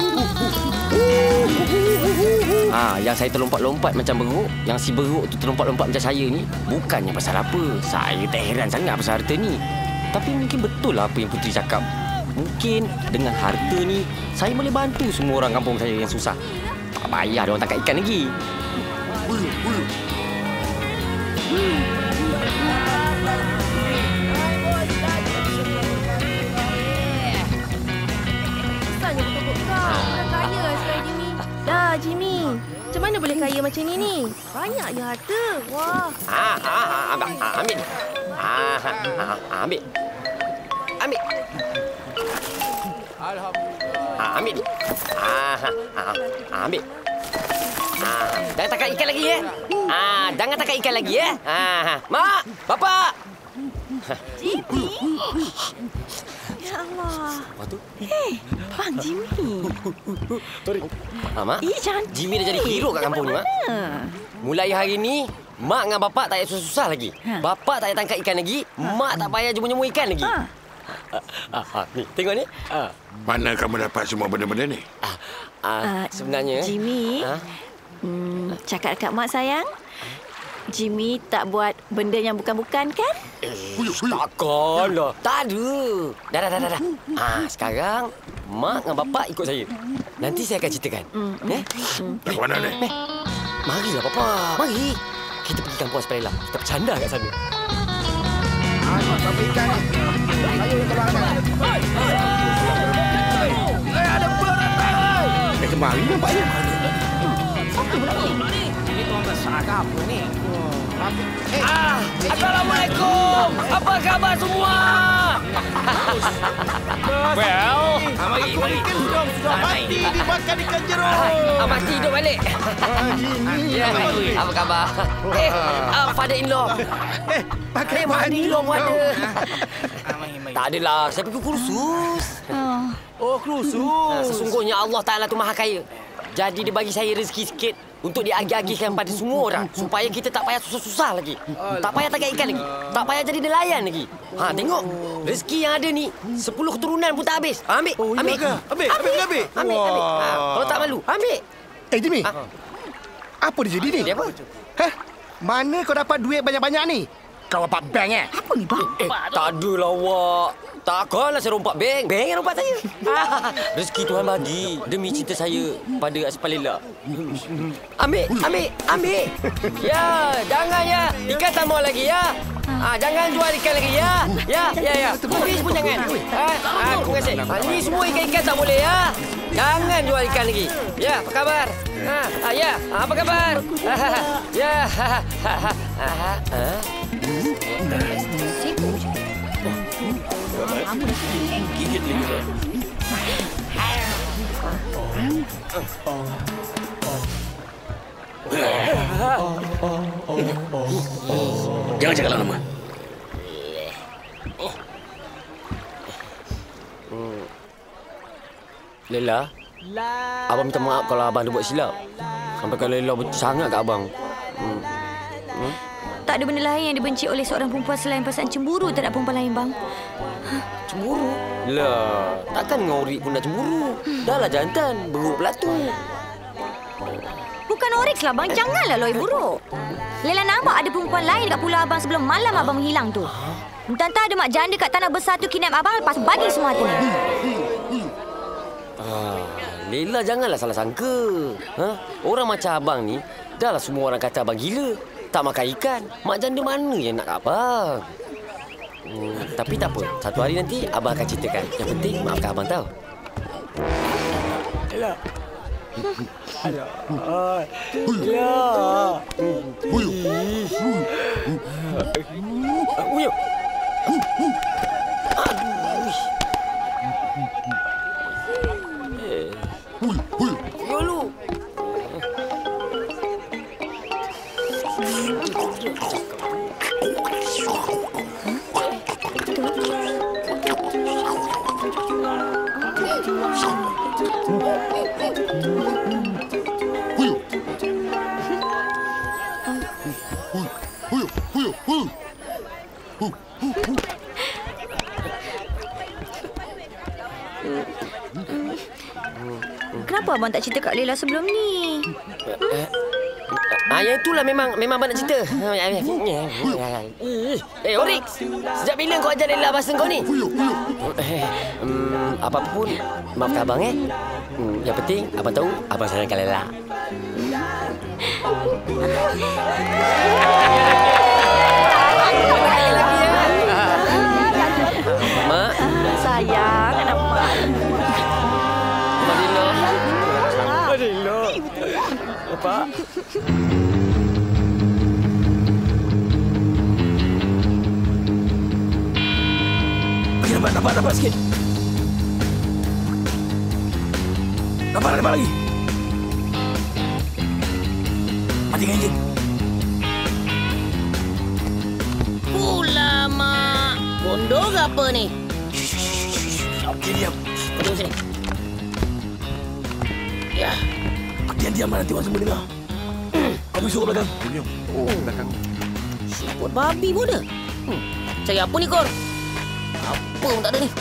Ah, yang saya terlompat-lompat macam beruk, yang si beruk tu terlompat-lompat macam saya ni, bukannya pasal apa. Saya tak heran sangat pasal harta ni. Tapi mungkin betul lah apa yang Puteri cakap. Mungkin dengan harta ni, saya boleh bantu semua orang kampung saya yang susah. Tak payah dia orang tangkap ikan lagi. Ulu, ulu. Kesannya betul-betul kau. Orang kaya sekarang Jimmy. Dah, Jimmy. Macam mana boleh kaya macam ni ni? Banyaknya harta. Wah. Ah, ah, ah, ambil. Ah, ambil. Ah, ah, ah, ambil. Ambil. Alhamdulillah. Ah, ambil. Ah, ah, ah, ambil. Ah, jangan tangkap ikan lagi ya. Ah, jangan tangkap ikan lagi ya. Ah, Mak, Bapak. Jimmy. Ya Allah. Apa tu? Eh, Bang Jimmy. Ah, Mak. Eh, jangan. Jimmy dah jadi hero kat kampung ni, Mak. Mulai hari ni, Mak dengan Bapak tak payah susah-susah lagi. Ha. Bapak tak payah tangkap ikan lagi. Ha. Mak tak payah jumpa-jumpa ikan lagi. Ha. Ah, ah, ni, tengok ni. Ah. Mana kamu dapat semua benda-benda ni? Ah, ah, uh, sebenarnya... Jimmy, ah? hmm, cakap dekat Mak sayang, Jimmy tak buat benda yang bukan-bukan kan? Eh, takkan lah. Tak ada. Dah, dah, dah, dah. dah. Ah, sekarang, Mak dengan Bapak ikut saya. Nanti saya akan ceritakan. Mm, eh? Mm. Ke mana ni? Eh, marilah, Papa. Mari. Kita pergi kampung Asparella. Kita bercanda kat sana. Ah, sampai ikan ni. Ayo yang terangkan. Hei, hei. Eh, ada bulan datang. Eh, kembali nampaknya. Siapa pula ni? Ini tuan besar ke apa ni? Eh, ah, Assalamualaikum. Apa khabar semua? Well, ah, mari, mari. Ikan sudah, sudah mati dimakan ikan jeruk. Ah, mati hidup balik. Ya, apa khabar? Eh, ah, father-in-law. Eh, pakai Eh, father-in-law pun ada. Tak adalah, saya pergi kursus. Oh, kursus. Nah, sesungguhnya Allah Ta'ala tu maha kaya. Jadi dia bagi saya rezeki sikit untuk diagih-agihkan pada semua orang supaya kita tak payah susah-susah lagi. Tak payah tangkap ikan lagi. Tak payah jadi nelayan lagi. Ha, tengok. Rezeki yang ada ni sepuluh keturunan pun tak habis. Ha, ambil. Oh, ambil. Ambil. Ambil. Ambil. Ambil. Ambil. ambil. Ha, kalau tak malu, ambil. Eh, Jimmy. Ha? Apa dia jadi ni? Dia apa? Hah? Mana kau dapat duit banyak-banyak ni? Kau dapat bank eh? Apa ni, bang? Eh, tak adalah awak. Takkanlah saya rompak bank. Bank yang rompak saya. Rezeki Tuhan bagi demi cinta saya pada Aspalila. Ambil, ambil, ambil. Ya, jangan ya. Ikan tak mau lagi ya. Ah, jangan jual ikan lagi ya. Ya, ya, ya. Please pun jangan. Ah, ah, terima kasih. Ah, ini semua ikan-ikan tak boleh ya. Jangan jual ikan lagi. Ya, apa khabar? Ha, ah, ya, ah, apa khabar? Ya, ha, ha, ha, ha, ha. Gigit lagi. Jangan cakap lama. Lela, abang minta maaf kalau abang ada buat silap. Sampai kalau Lela benci sangat kat abang. Hmm. Hmm? Tak ada benda lain yang dibenci oleh seorang perempuan selain perasaan cemburu terhadap perempuan lain, bang. Cemburu? Lah, takkan Ngorik pun nak cemburu. Dahlah jantan, beruk pelatu. Bukan Oryx lah, bang. Janganlah loi buruk. Lela nampak ada perempuan lain dekat pulau abang sebelum malam abang menghilang tu. Entah-entah ada mak janda kat tanah besar tu kidnap abang lepas bagi semua harta ni. Ah, Lela janganlah salah sangka. Ha? Orang macam abang ni, dahlah semua orang kata abang gila. Tak makan ikan. Mak janda mana yang nak abang? Hmm, tapi tak apa. Satu hari nanti abang akan ceritakan. Yang penting maafkan abang tau. Lela. Lela. Lela. Uyuh. Uyuh. Yolu. Kenapa abang tak cerita kat Lela sebelum ni? Ah, yang itulah memang memang abang nak cerita. Eh, Oryx, sejak bila kau ajar Lela bahasa kau ni? Eh, um, apa-apa pun, maafkan abang eh. Hmm, yang penting, abang tahu, abang sayangkan Lela. Mak. Sayang, anak mak. Madilo. Madilo. Pak. Bagi nampak, nampak, nampak sikit. Nampak, nampak lagi. Matikan enjin. Pula, Mak. Gondor ke apa ni? Okey, diam. Kau tunggu sini. Ya. Diam, diam nanti orang semua dengar. Kau pergi suruh belakang. Oh, belakang. Buat babi pun dah. Hmm. Cari apa ni, Kor? Apa pun tak ada ni.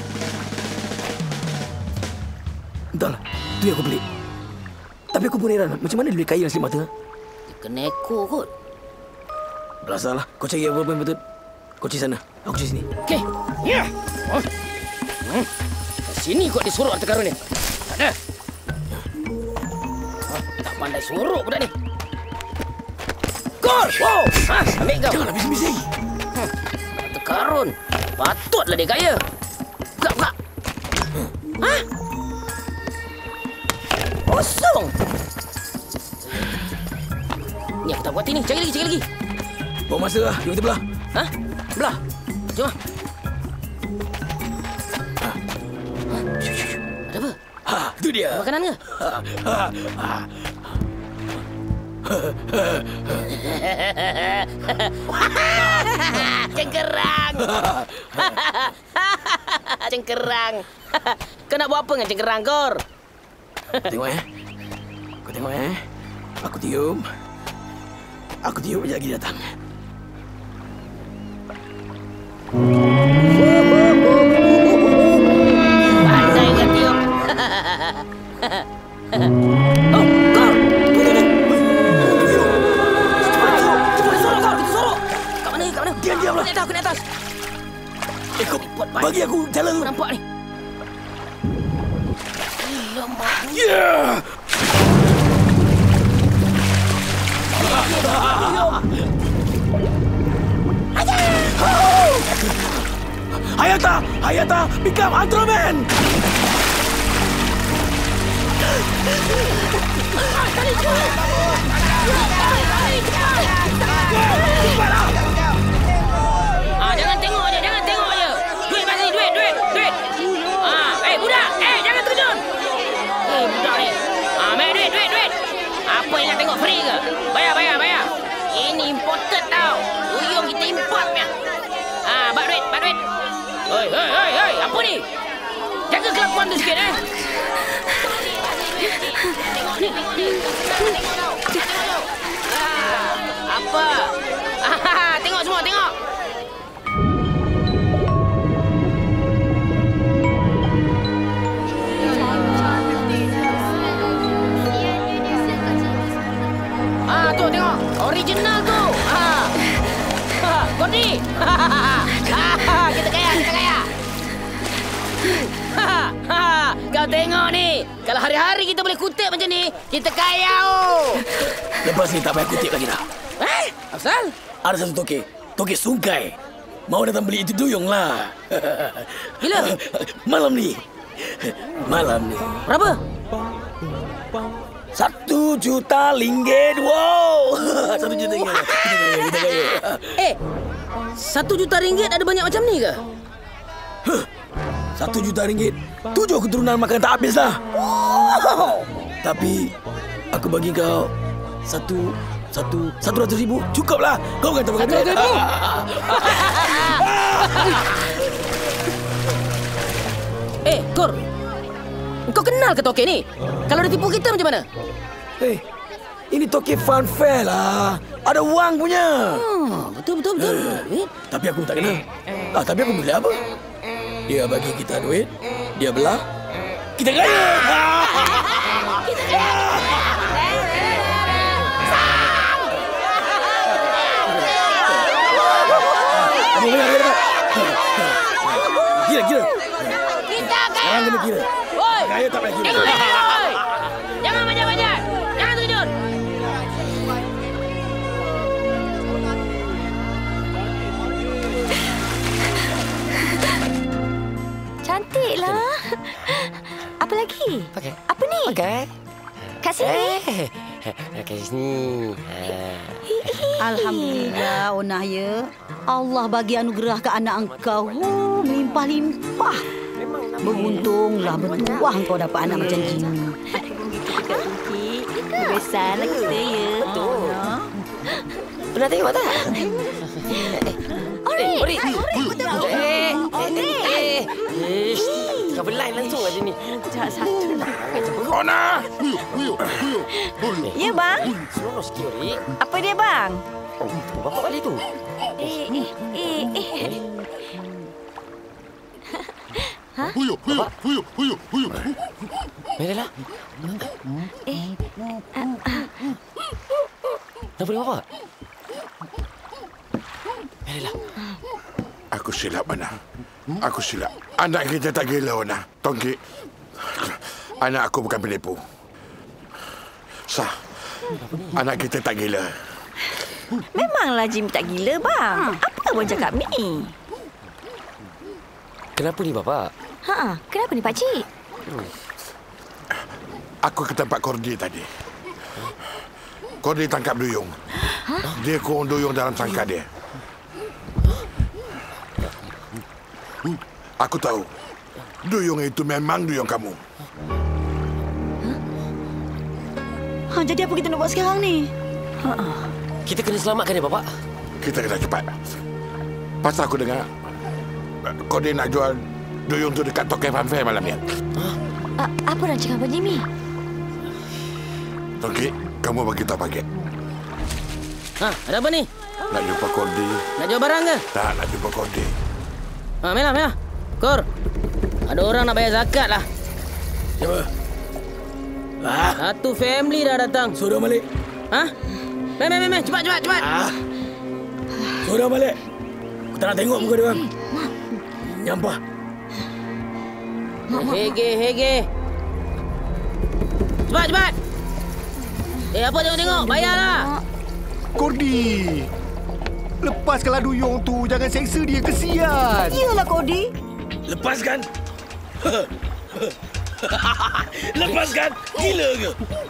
Entahlah. Tu yang aku pelik. Tapi aku pun heran. Macam mana dia boleh kaya nasi mata? Dia kena ekor kot. Belasalah. Kau cari apa pun betul. Kau cari sana. Aku cari sini. Okey. Ya. Oh. Hmm. Kat sini kot dia sorok harta karun ni. Tak ada. Oh, tak pandai sorok budak ni. Kor! Wow! Ha, ambil kau. Janganlah bising-bising. Hmm. Harta karun. Patutlah dia kaya. Buka, buka. Ha? Kosong. Ni aku tak buat ini. Cari lagi, cari lagi. Bawa masa lah. Jom kita belah. Ha? Belah. Jom. Ha. Ada apa? Ha, tu dia. Makanan ke? Ha. Ha. Ha. Cengkerang. Cengkerang. Kau nak buat apa dengan cengkerang, Kor? Tengok eh. Kau tengok eh. Aku tiup. Aku tiup sekejap lagi datang. Pandai kau tiup. Oh, Kor. Tunggu, tunggu. Yeah! Hayata! Hayata! Become Ultraman! Ah, jangan tengok je, jangan tengok je. Duit pasti, duit, duit, duit. Ah, eh budak, eh jangan terjun. Eh budak ni. Ah, main duit, duit, duit. Apa yang nak tengok free ke? Bayar, bayar, bayar. Ini imported tau. Duyung kita import punya. Ah, bak duit, bak duit. Hei, hei, hei, hei, apa ni? Jaga kelakuan tu sikit eh. Tengok ni, tengok ni. Tengok tau. Tengok tau. Ah, apa? Ah, tengok semua, tengok. Ah, tu tengok. Original tu. Ah. Gordi. Kita kaya, kita kaya. Kau tengok ni. Kalau hari-hari kita boleh kutip macam ni, kita kaya oh. Lepas ni tak payah kutip lagi dah. Eh? Asal? Ada satu toke. Toke sungkai. Mau datang beli itu duyung lah. Bila? Malam ni. Malam ni. Berapa? Satu juta ringgit. Wow. Satu juta ringgit. Kita kaya, kita kaya. Eh, satu juta ringgit ada banyak macam ni ke? Huh. Satu juta ringgit. Tujuh keturunan makan tak habis lah. Wow. Tapi aku bagi kau satu satu satu ratus ribu cukup lah. Kau kata makan satu ribu. Eh, Kor, kau kenal ke toke ni? Kalau dia tipu kita macam mana? Eh, ini toke fun fair lah. Ada wang punya. Oh, betul betul betul. Eh, tapi aku tak kenal. Ah, tapi aku boleh apa? Dia bagi kita duit, dia belah, kita kaya. Kita kaya. Gila, gila. Kita kaya. Sekarang kena kira. Oi. Kaya tak payah kira. Tengok, oi. Jangan banyak-banyak. Jangan terkejut. Cantiklah. Apa lagi? Pakai. Apa ni? Pakai. Kat sini. Eh, kat sini. Alhamdulillah, Onah ya. Allah bagi anugerah ke anak engkau. Oh, melimpah-limpah. Beruntunglah bertuah engkau dapat anak macam Jimmy. Dekat Tungki. Besarlah kita ya. Betul. Pernah tengok tak? Ori. Ori. Betul. Eh, eh, eh. Kau berlain langsung aja ni. Jahat satu. Ona! Ya, bang. Seronok sikit, Ori. Apa dia, bang? Oh, bapak balik tu. Eh, eh, eh, eh. Ha? Huyo, huyo, huyo, huyo, huyo. Merela. Eh. Kenapa dia bapak? Merela. Aku silap, Ana. Aku silap. Anak kita tak gila, Ana. Tongki. Anak aku bukan penipu. Sah. Anak kita tak gila. Memanglah Jimmy tak gila, bang. Apa abang cakap ni? Kenapa ni, bapak? Ha, kenapa ni, pakcik? Hmm. Aku ke tempat Kordi tadi. Kordi tangkap duyung. Dia kurung duyung dalam sangka dia. Aku tahu. Duyung itu memang duyung kamu. Ha, jadi apa kita nak buat sekarang ni? Ha. Kita kena selamatkan dia, bapak. Kita kena cepat. Pasal aku dengar Kordi nak jual duyung tu dekat Tokai Fanfare malam ni. Uh, apa rancangan Abang Jimmy? Tongki, kamu bagi tahu paket. Ha, ada apa ni? Nak jumpa Kordi. Nak jual barang ke? Tak, nak jumpa Kordi. Ha, Mela, Mela. Kor, ada orang nak bayar zakat lah. Siapa? Ah. Satu family dah datang. Suruh balik. Ha? Meh, meh, meh. Cepat, cepat, cepat. Ah. Suruh balik. Aku tak nak tengok muka dia orang. Nyampah. Hege, hege. Cepat, cepat. Eh, apa tengok-tengok? Bayarlah. Kordi! Lepaskanlah duyung tu. Jangan seksa dia. Kesian. Iyalah, Kordi. Lepaskan. Lepaskan. Gila ke?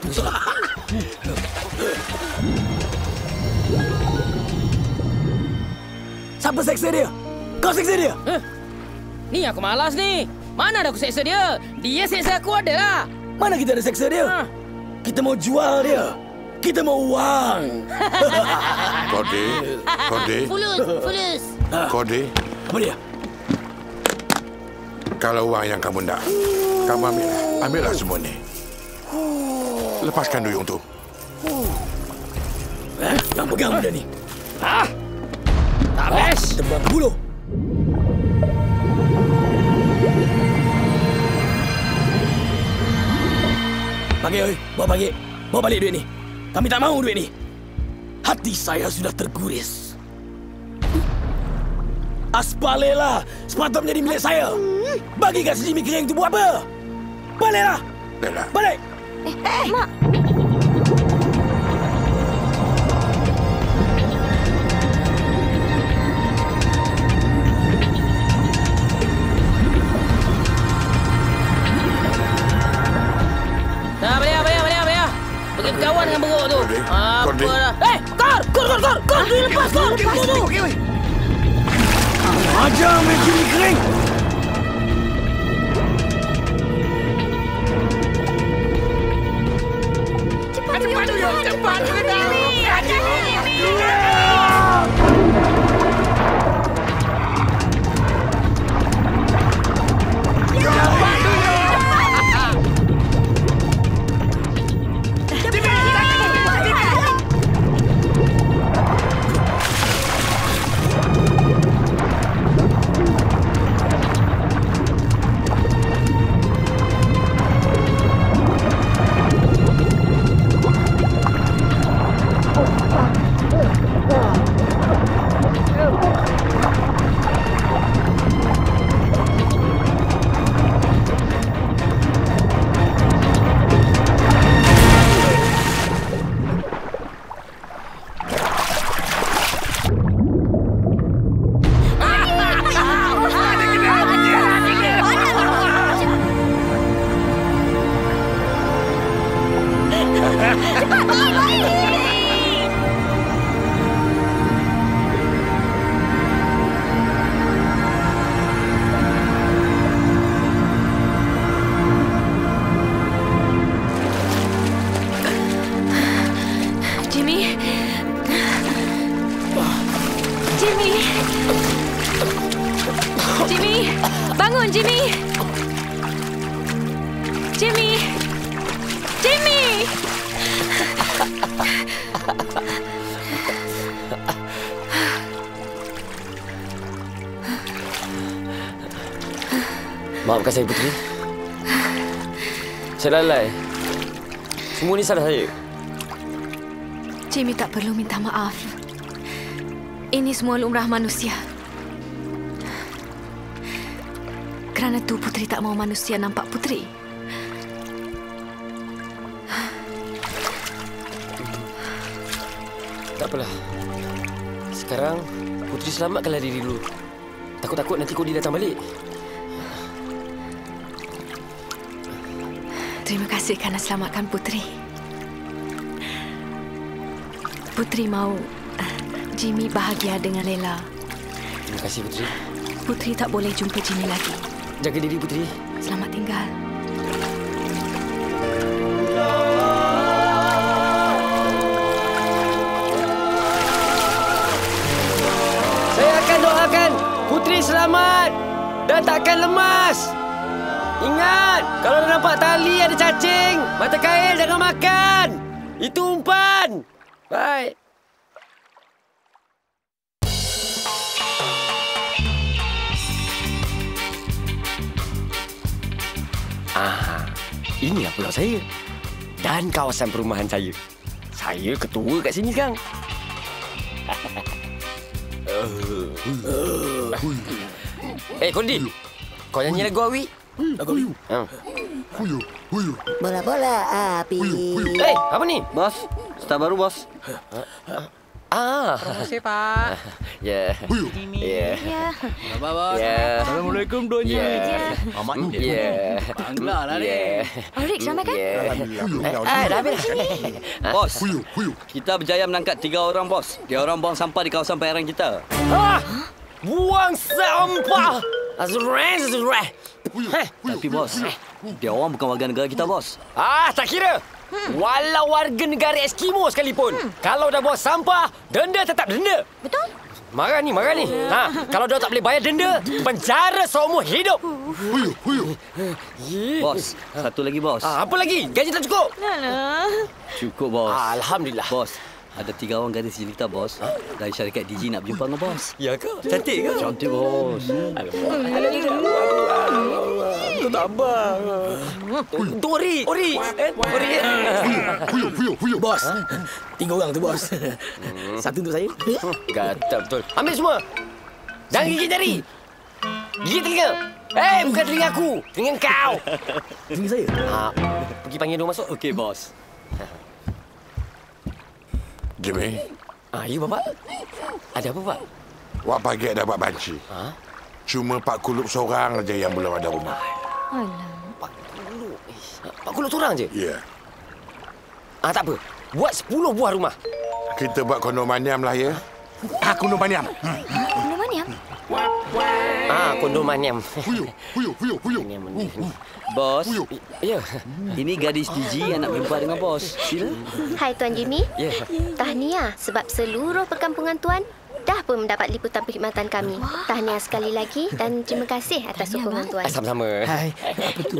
Siapa seksa dia? Kau seksa dia? Huh? Ni aku malas ni. Mana ada aku seksa dia? Dia seksa aku ada lah. Mana kita ada seksa dia? Ha. Kita mau jual dia. Kita mau uang. Kode, Kode, Fulus, fulus. Kode. Apa dia? Kalau uang yang kamu nak, kamu ambil. Ambillah semua ni. Lepaskan duyung tu. Eh, yang pegang benda ni. Ah, tak best. Tembak bulu. Bagi, oi. Bawa bagi. Bawa balik duit ni. Kami tak mahu duit ni. Hati saya sudah terguris. Aspalela sepatutnya menjadi milik saya. Bagi kat si Jimmy kering tu buat apa? Baliklah. Baiklah. Balik. Eh, eh, Mak. Dah, bayar, bayar, bayar, bayar. Pergi berkawan dengan beruk tu. Kode, Apa Kode. dah. Eh, Kor, Kor, Kor, Kor. Kor, dia lepas, Kor. Tunggu. Ajar main Jimmy kering. Cepat, cepat, cepat. Cepat, Jimmy. Jimmy. Jimmy. Bangun, Jimmy. Jimmy. Jimmy. Maafkan saya, Putri. Saya lalai. Semua ni salah saya. Jimmy tak perlu minta maaf. Ini semua lumrah manusia. Kerana tu Putri tak mahu manusia nampak Putri. Tak apalah. Sekarang Putri selamatkanlah diri dulu. Takut-takut nanti Kodi datang balik. Terima kasih kerana selamatkan Putri. Putri mahu uh, Jimmy bahagia dengan Lela. Terima kasih, Putri. Putri tak boleh jumpa Jimmy lagi. Jaga diri, Putri. Selamat tinggal. Saya akan doakan Putri selamat dan takkan lemas. Ingat, kalau nampak tali ada cacing, mata kail jangan makan. Itu umpan. Bye. Ah, inilah pulau saya. Dan kawasan perumahan saya. Saya ketua kat sini sekarang. Eh, Kondi. Kau nyanyi lagu Awi? Lagu Awi? Ha. Huyu, huyu. Bola-bola api. Eh, hey, apa ni? Bos, staf baru, bos. Ah. Terima kasih, Pak. Ya. Huyu. Ya. Ya. Apa, bos? Ya. Assalamualaikum, Tuan Ji. Ya. Amat ni. Ya. Bangla lah ni. Oh, Rick, selamat kan? Ya. Huyu. Ah, dah habis. Bos, Huyu, huyu. kita berjaya menangkap tiga orang, bos. Dia orang buang sampah di kawasan perairan kita. Ah! Buang sampah. Azrael, Azrael. Tapi, bos, dia orang bukan warga negara kita, bos. Ah, tak kira. Hmm. Walau warga negara Eskimo sekalipun. Hmm. Kalau dah buang sampah, denda tetap denda. Betul? Marah ni, marah ni. Ha, kalau dia tak boleh bayar denda, penjara seumur hidup. Huyu, huyu. Bos, satu lagi, bos. Ah, apa lagi? Gaji tak cukup? Alah. Cukup, bos. Alhamdulillah. Bos, ada tiga orang gadis di kita, bos. Dari syarikat D J nak berjumpa dengan bos. Ya ke? Cantik ke? Cantik, bos. Kau tak abang. Tu Ori. Ori. Eh, Ori. Huyu, huyu, huyu. Bos, tiga orang tu, bos. Satu untuk saya. Gatal betul. Ambil semua. Jangan gigit jari. Gigit telinga. Eh, bukan telinga aku. Telinga kau. Telinga saya? Ha, pergi panggil dia masuk. Okey, bos. Jimmy, Ah, ya, Bapak. Ada apa, Pak? wak pagi dapat banci. Ha? Cuma Pak Kulub seorang aja yang belum ada rumah. Alah. Pak Kulub. Pak Kulub seorang je? Ya. Ah, tak apa. Buat sepuluh buah rumah. Kita buat kondominium lah ya. Aku no baniam. Mana mana? Ah, kondominium. Huyu, huyu, huyu, huyu. Bos, Huyu. Ya. ini gadis D J yang nak berjumpa dengan bos. Sila. Hai Tuan Jimmy. Ya. Tahniah sebab seluruh perkampungan Tuan dah pun mendapat liputan perkhidmatan kami. Tahniah sekali lagi dan terima kasih atas sokongan Tuan. Ah, sama-sama. Hai, apa tu?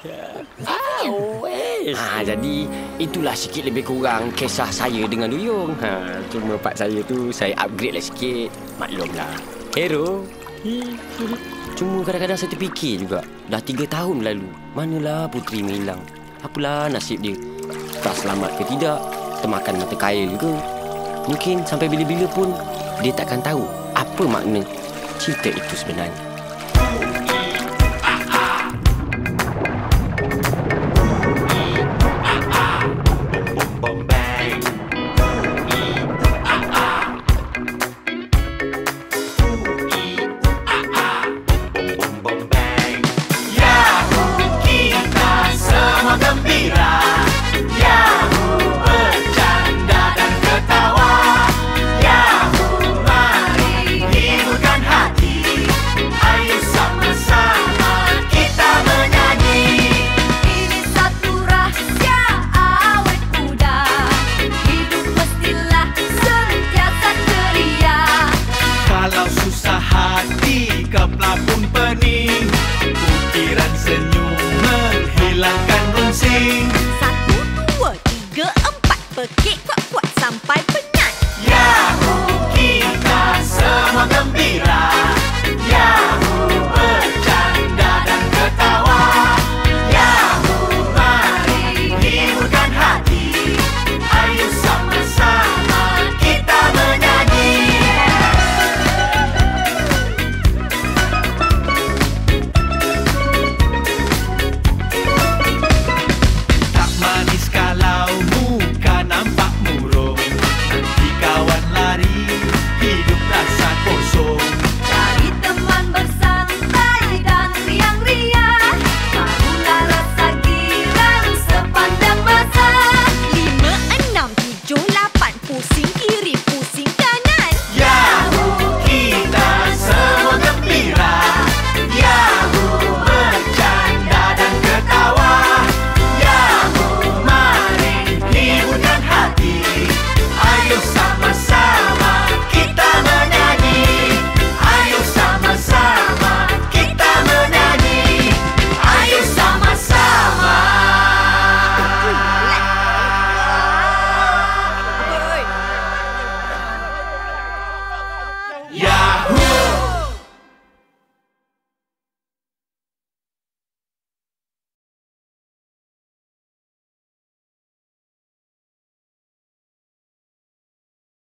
Ah, jadi itulah sikit lebih kurang kisah saya dengan Duyung. Ha, cuma part saya tu saya upgrade lah sikit. Maklumlah. Hero. Cuma kadang-kadang saya terfikir juga. Dah tiga tahun berlalu. Manalah puteri menghilang. Apalah nasib dia. Tak selamat ke tidak. Termakan mata kail ke. Mungkin sampai bila-bila pun dia takkan tahu apa makna cerita itu sebenarnya. Satu, dua, tiga, empat. Pekik kuat-kuat sampai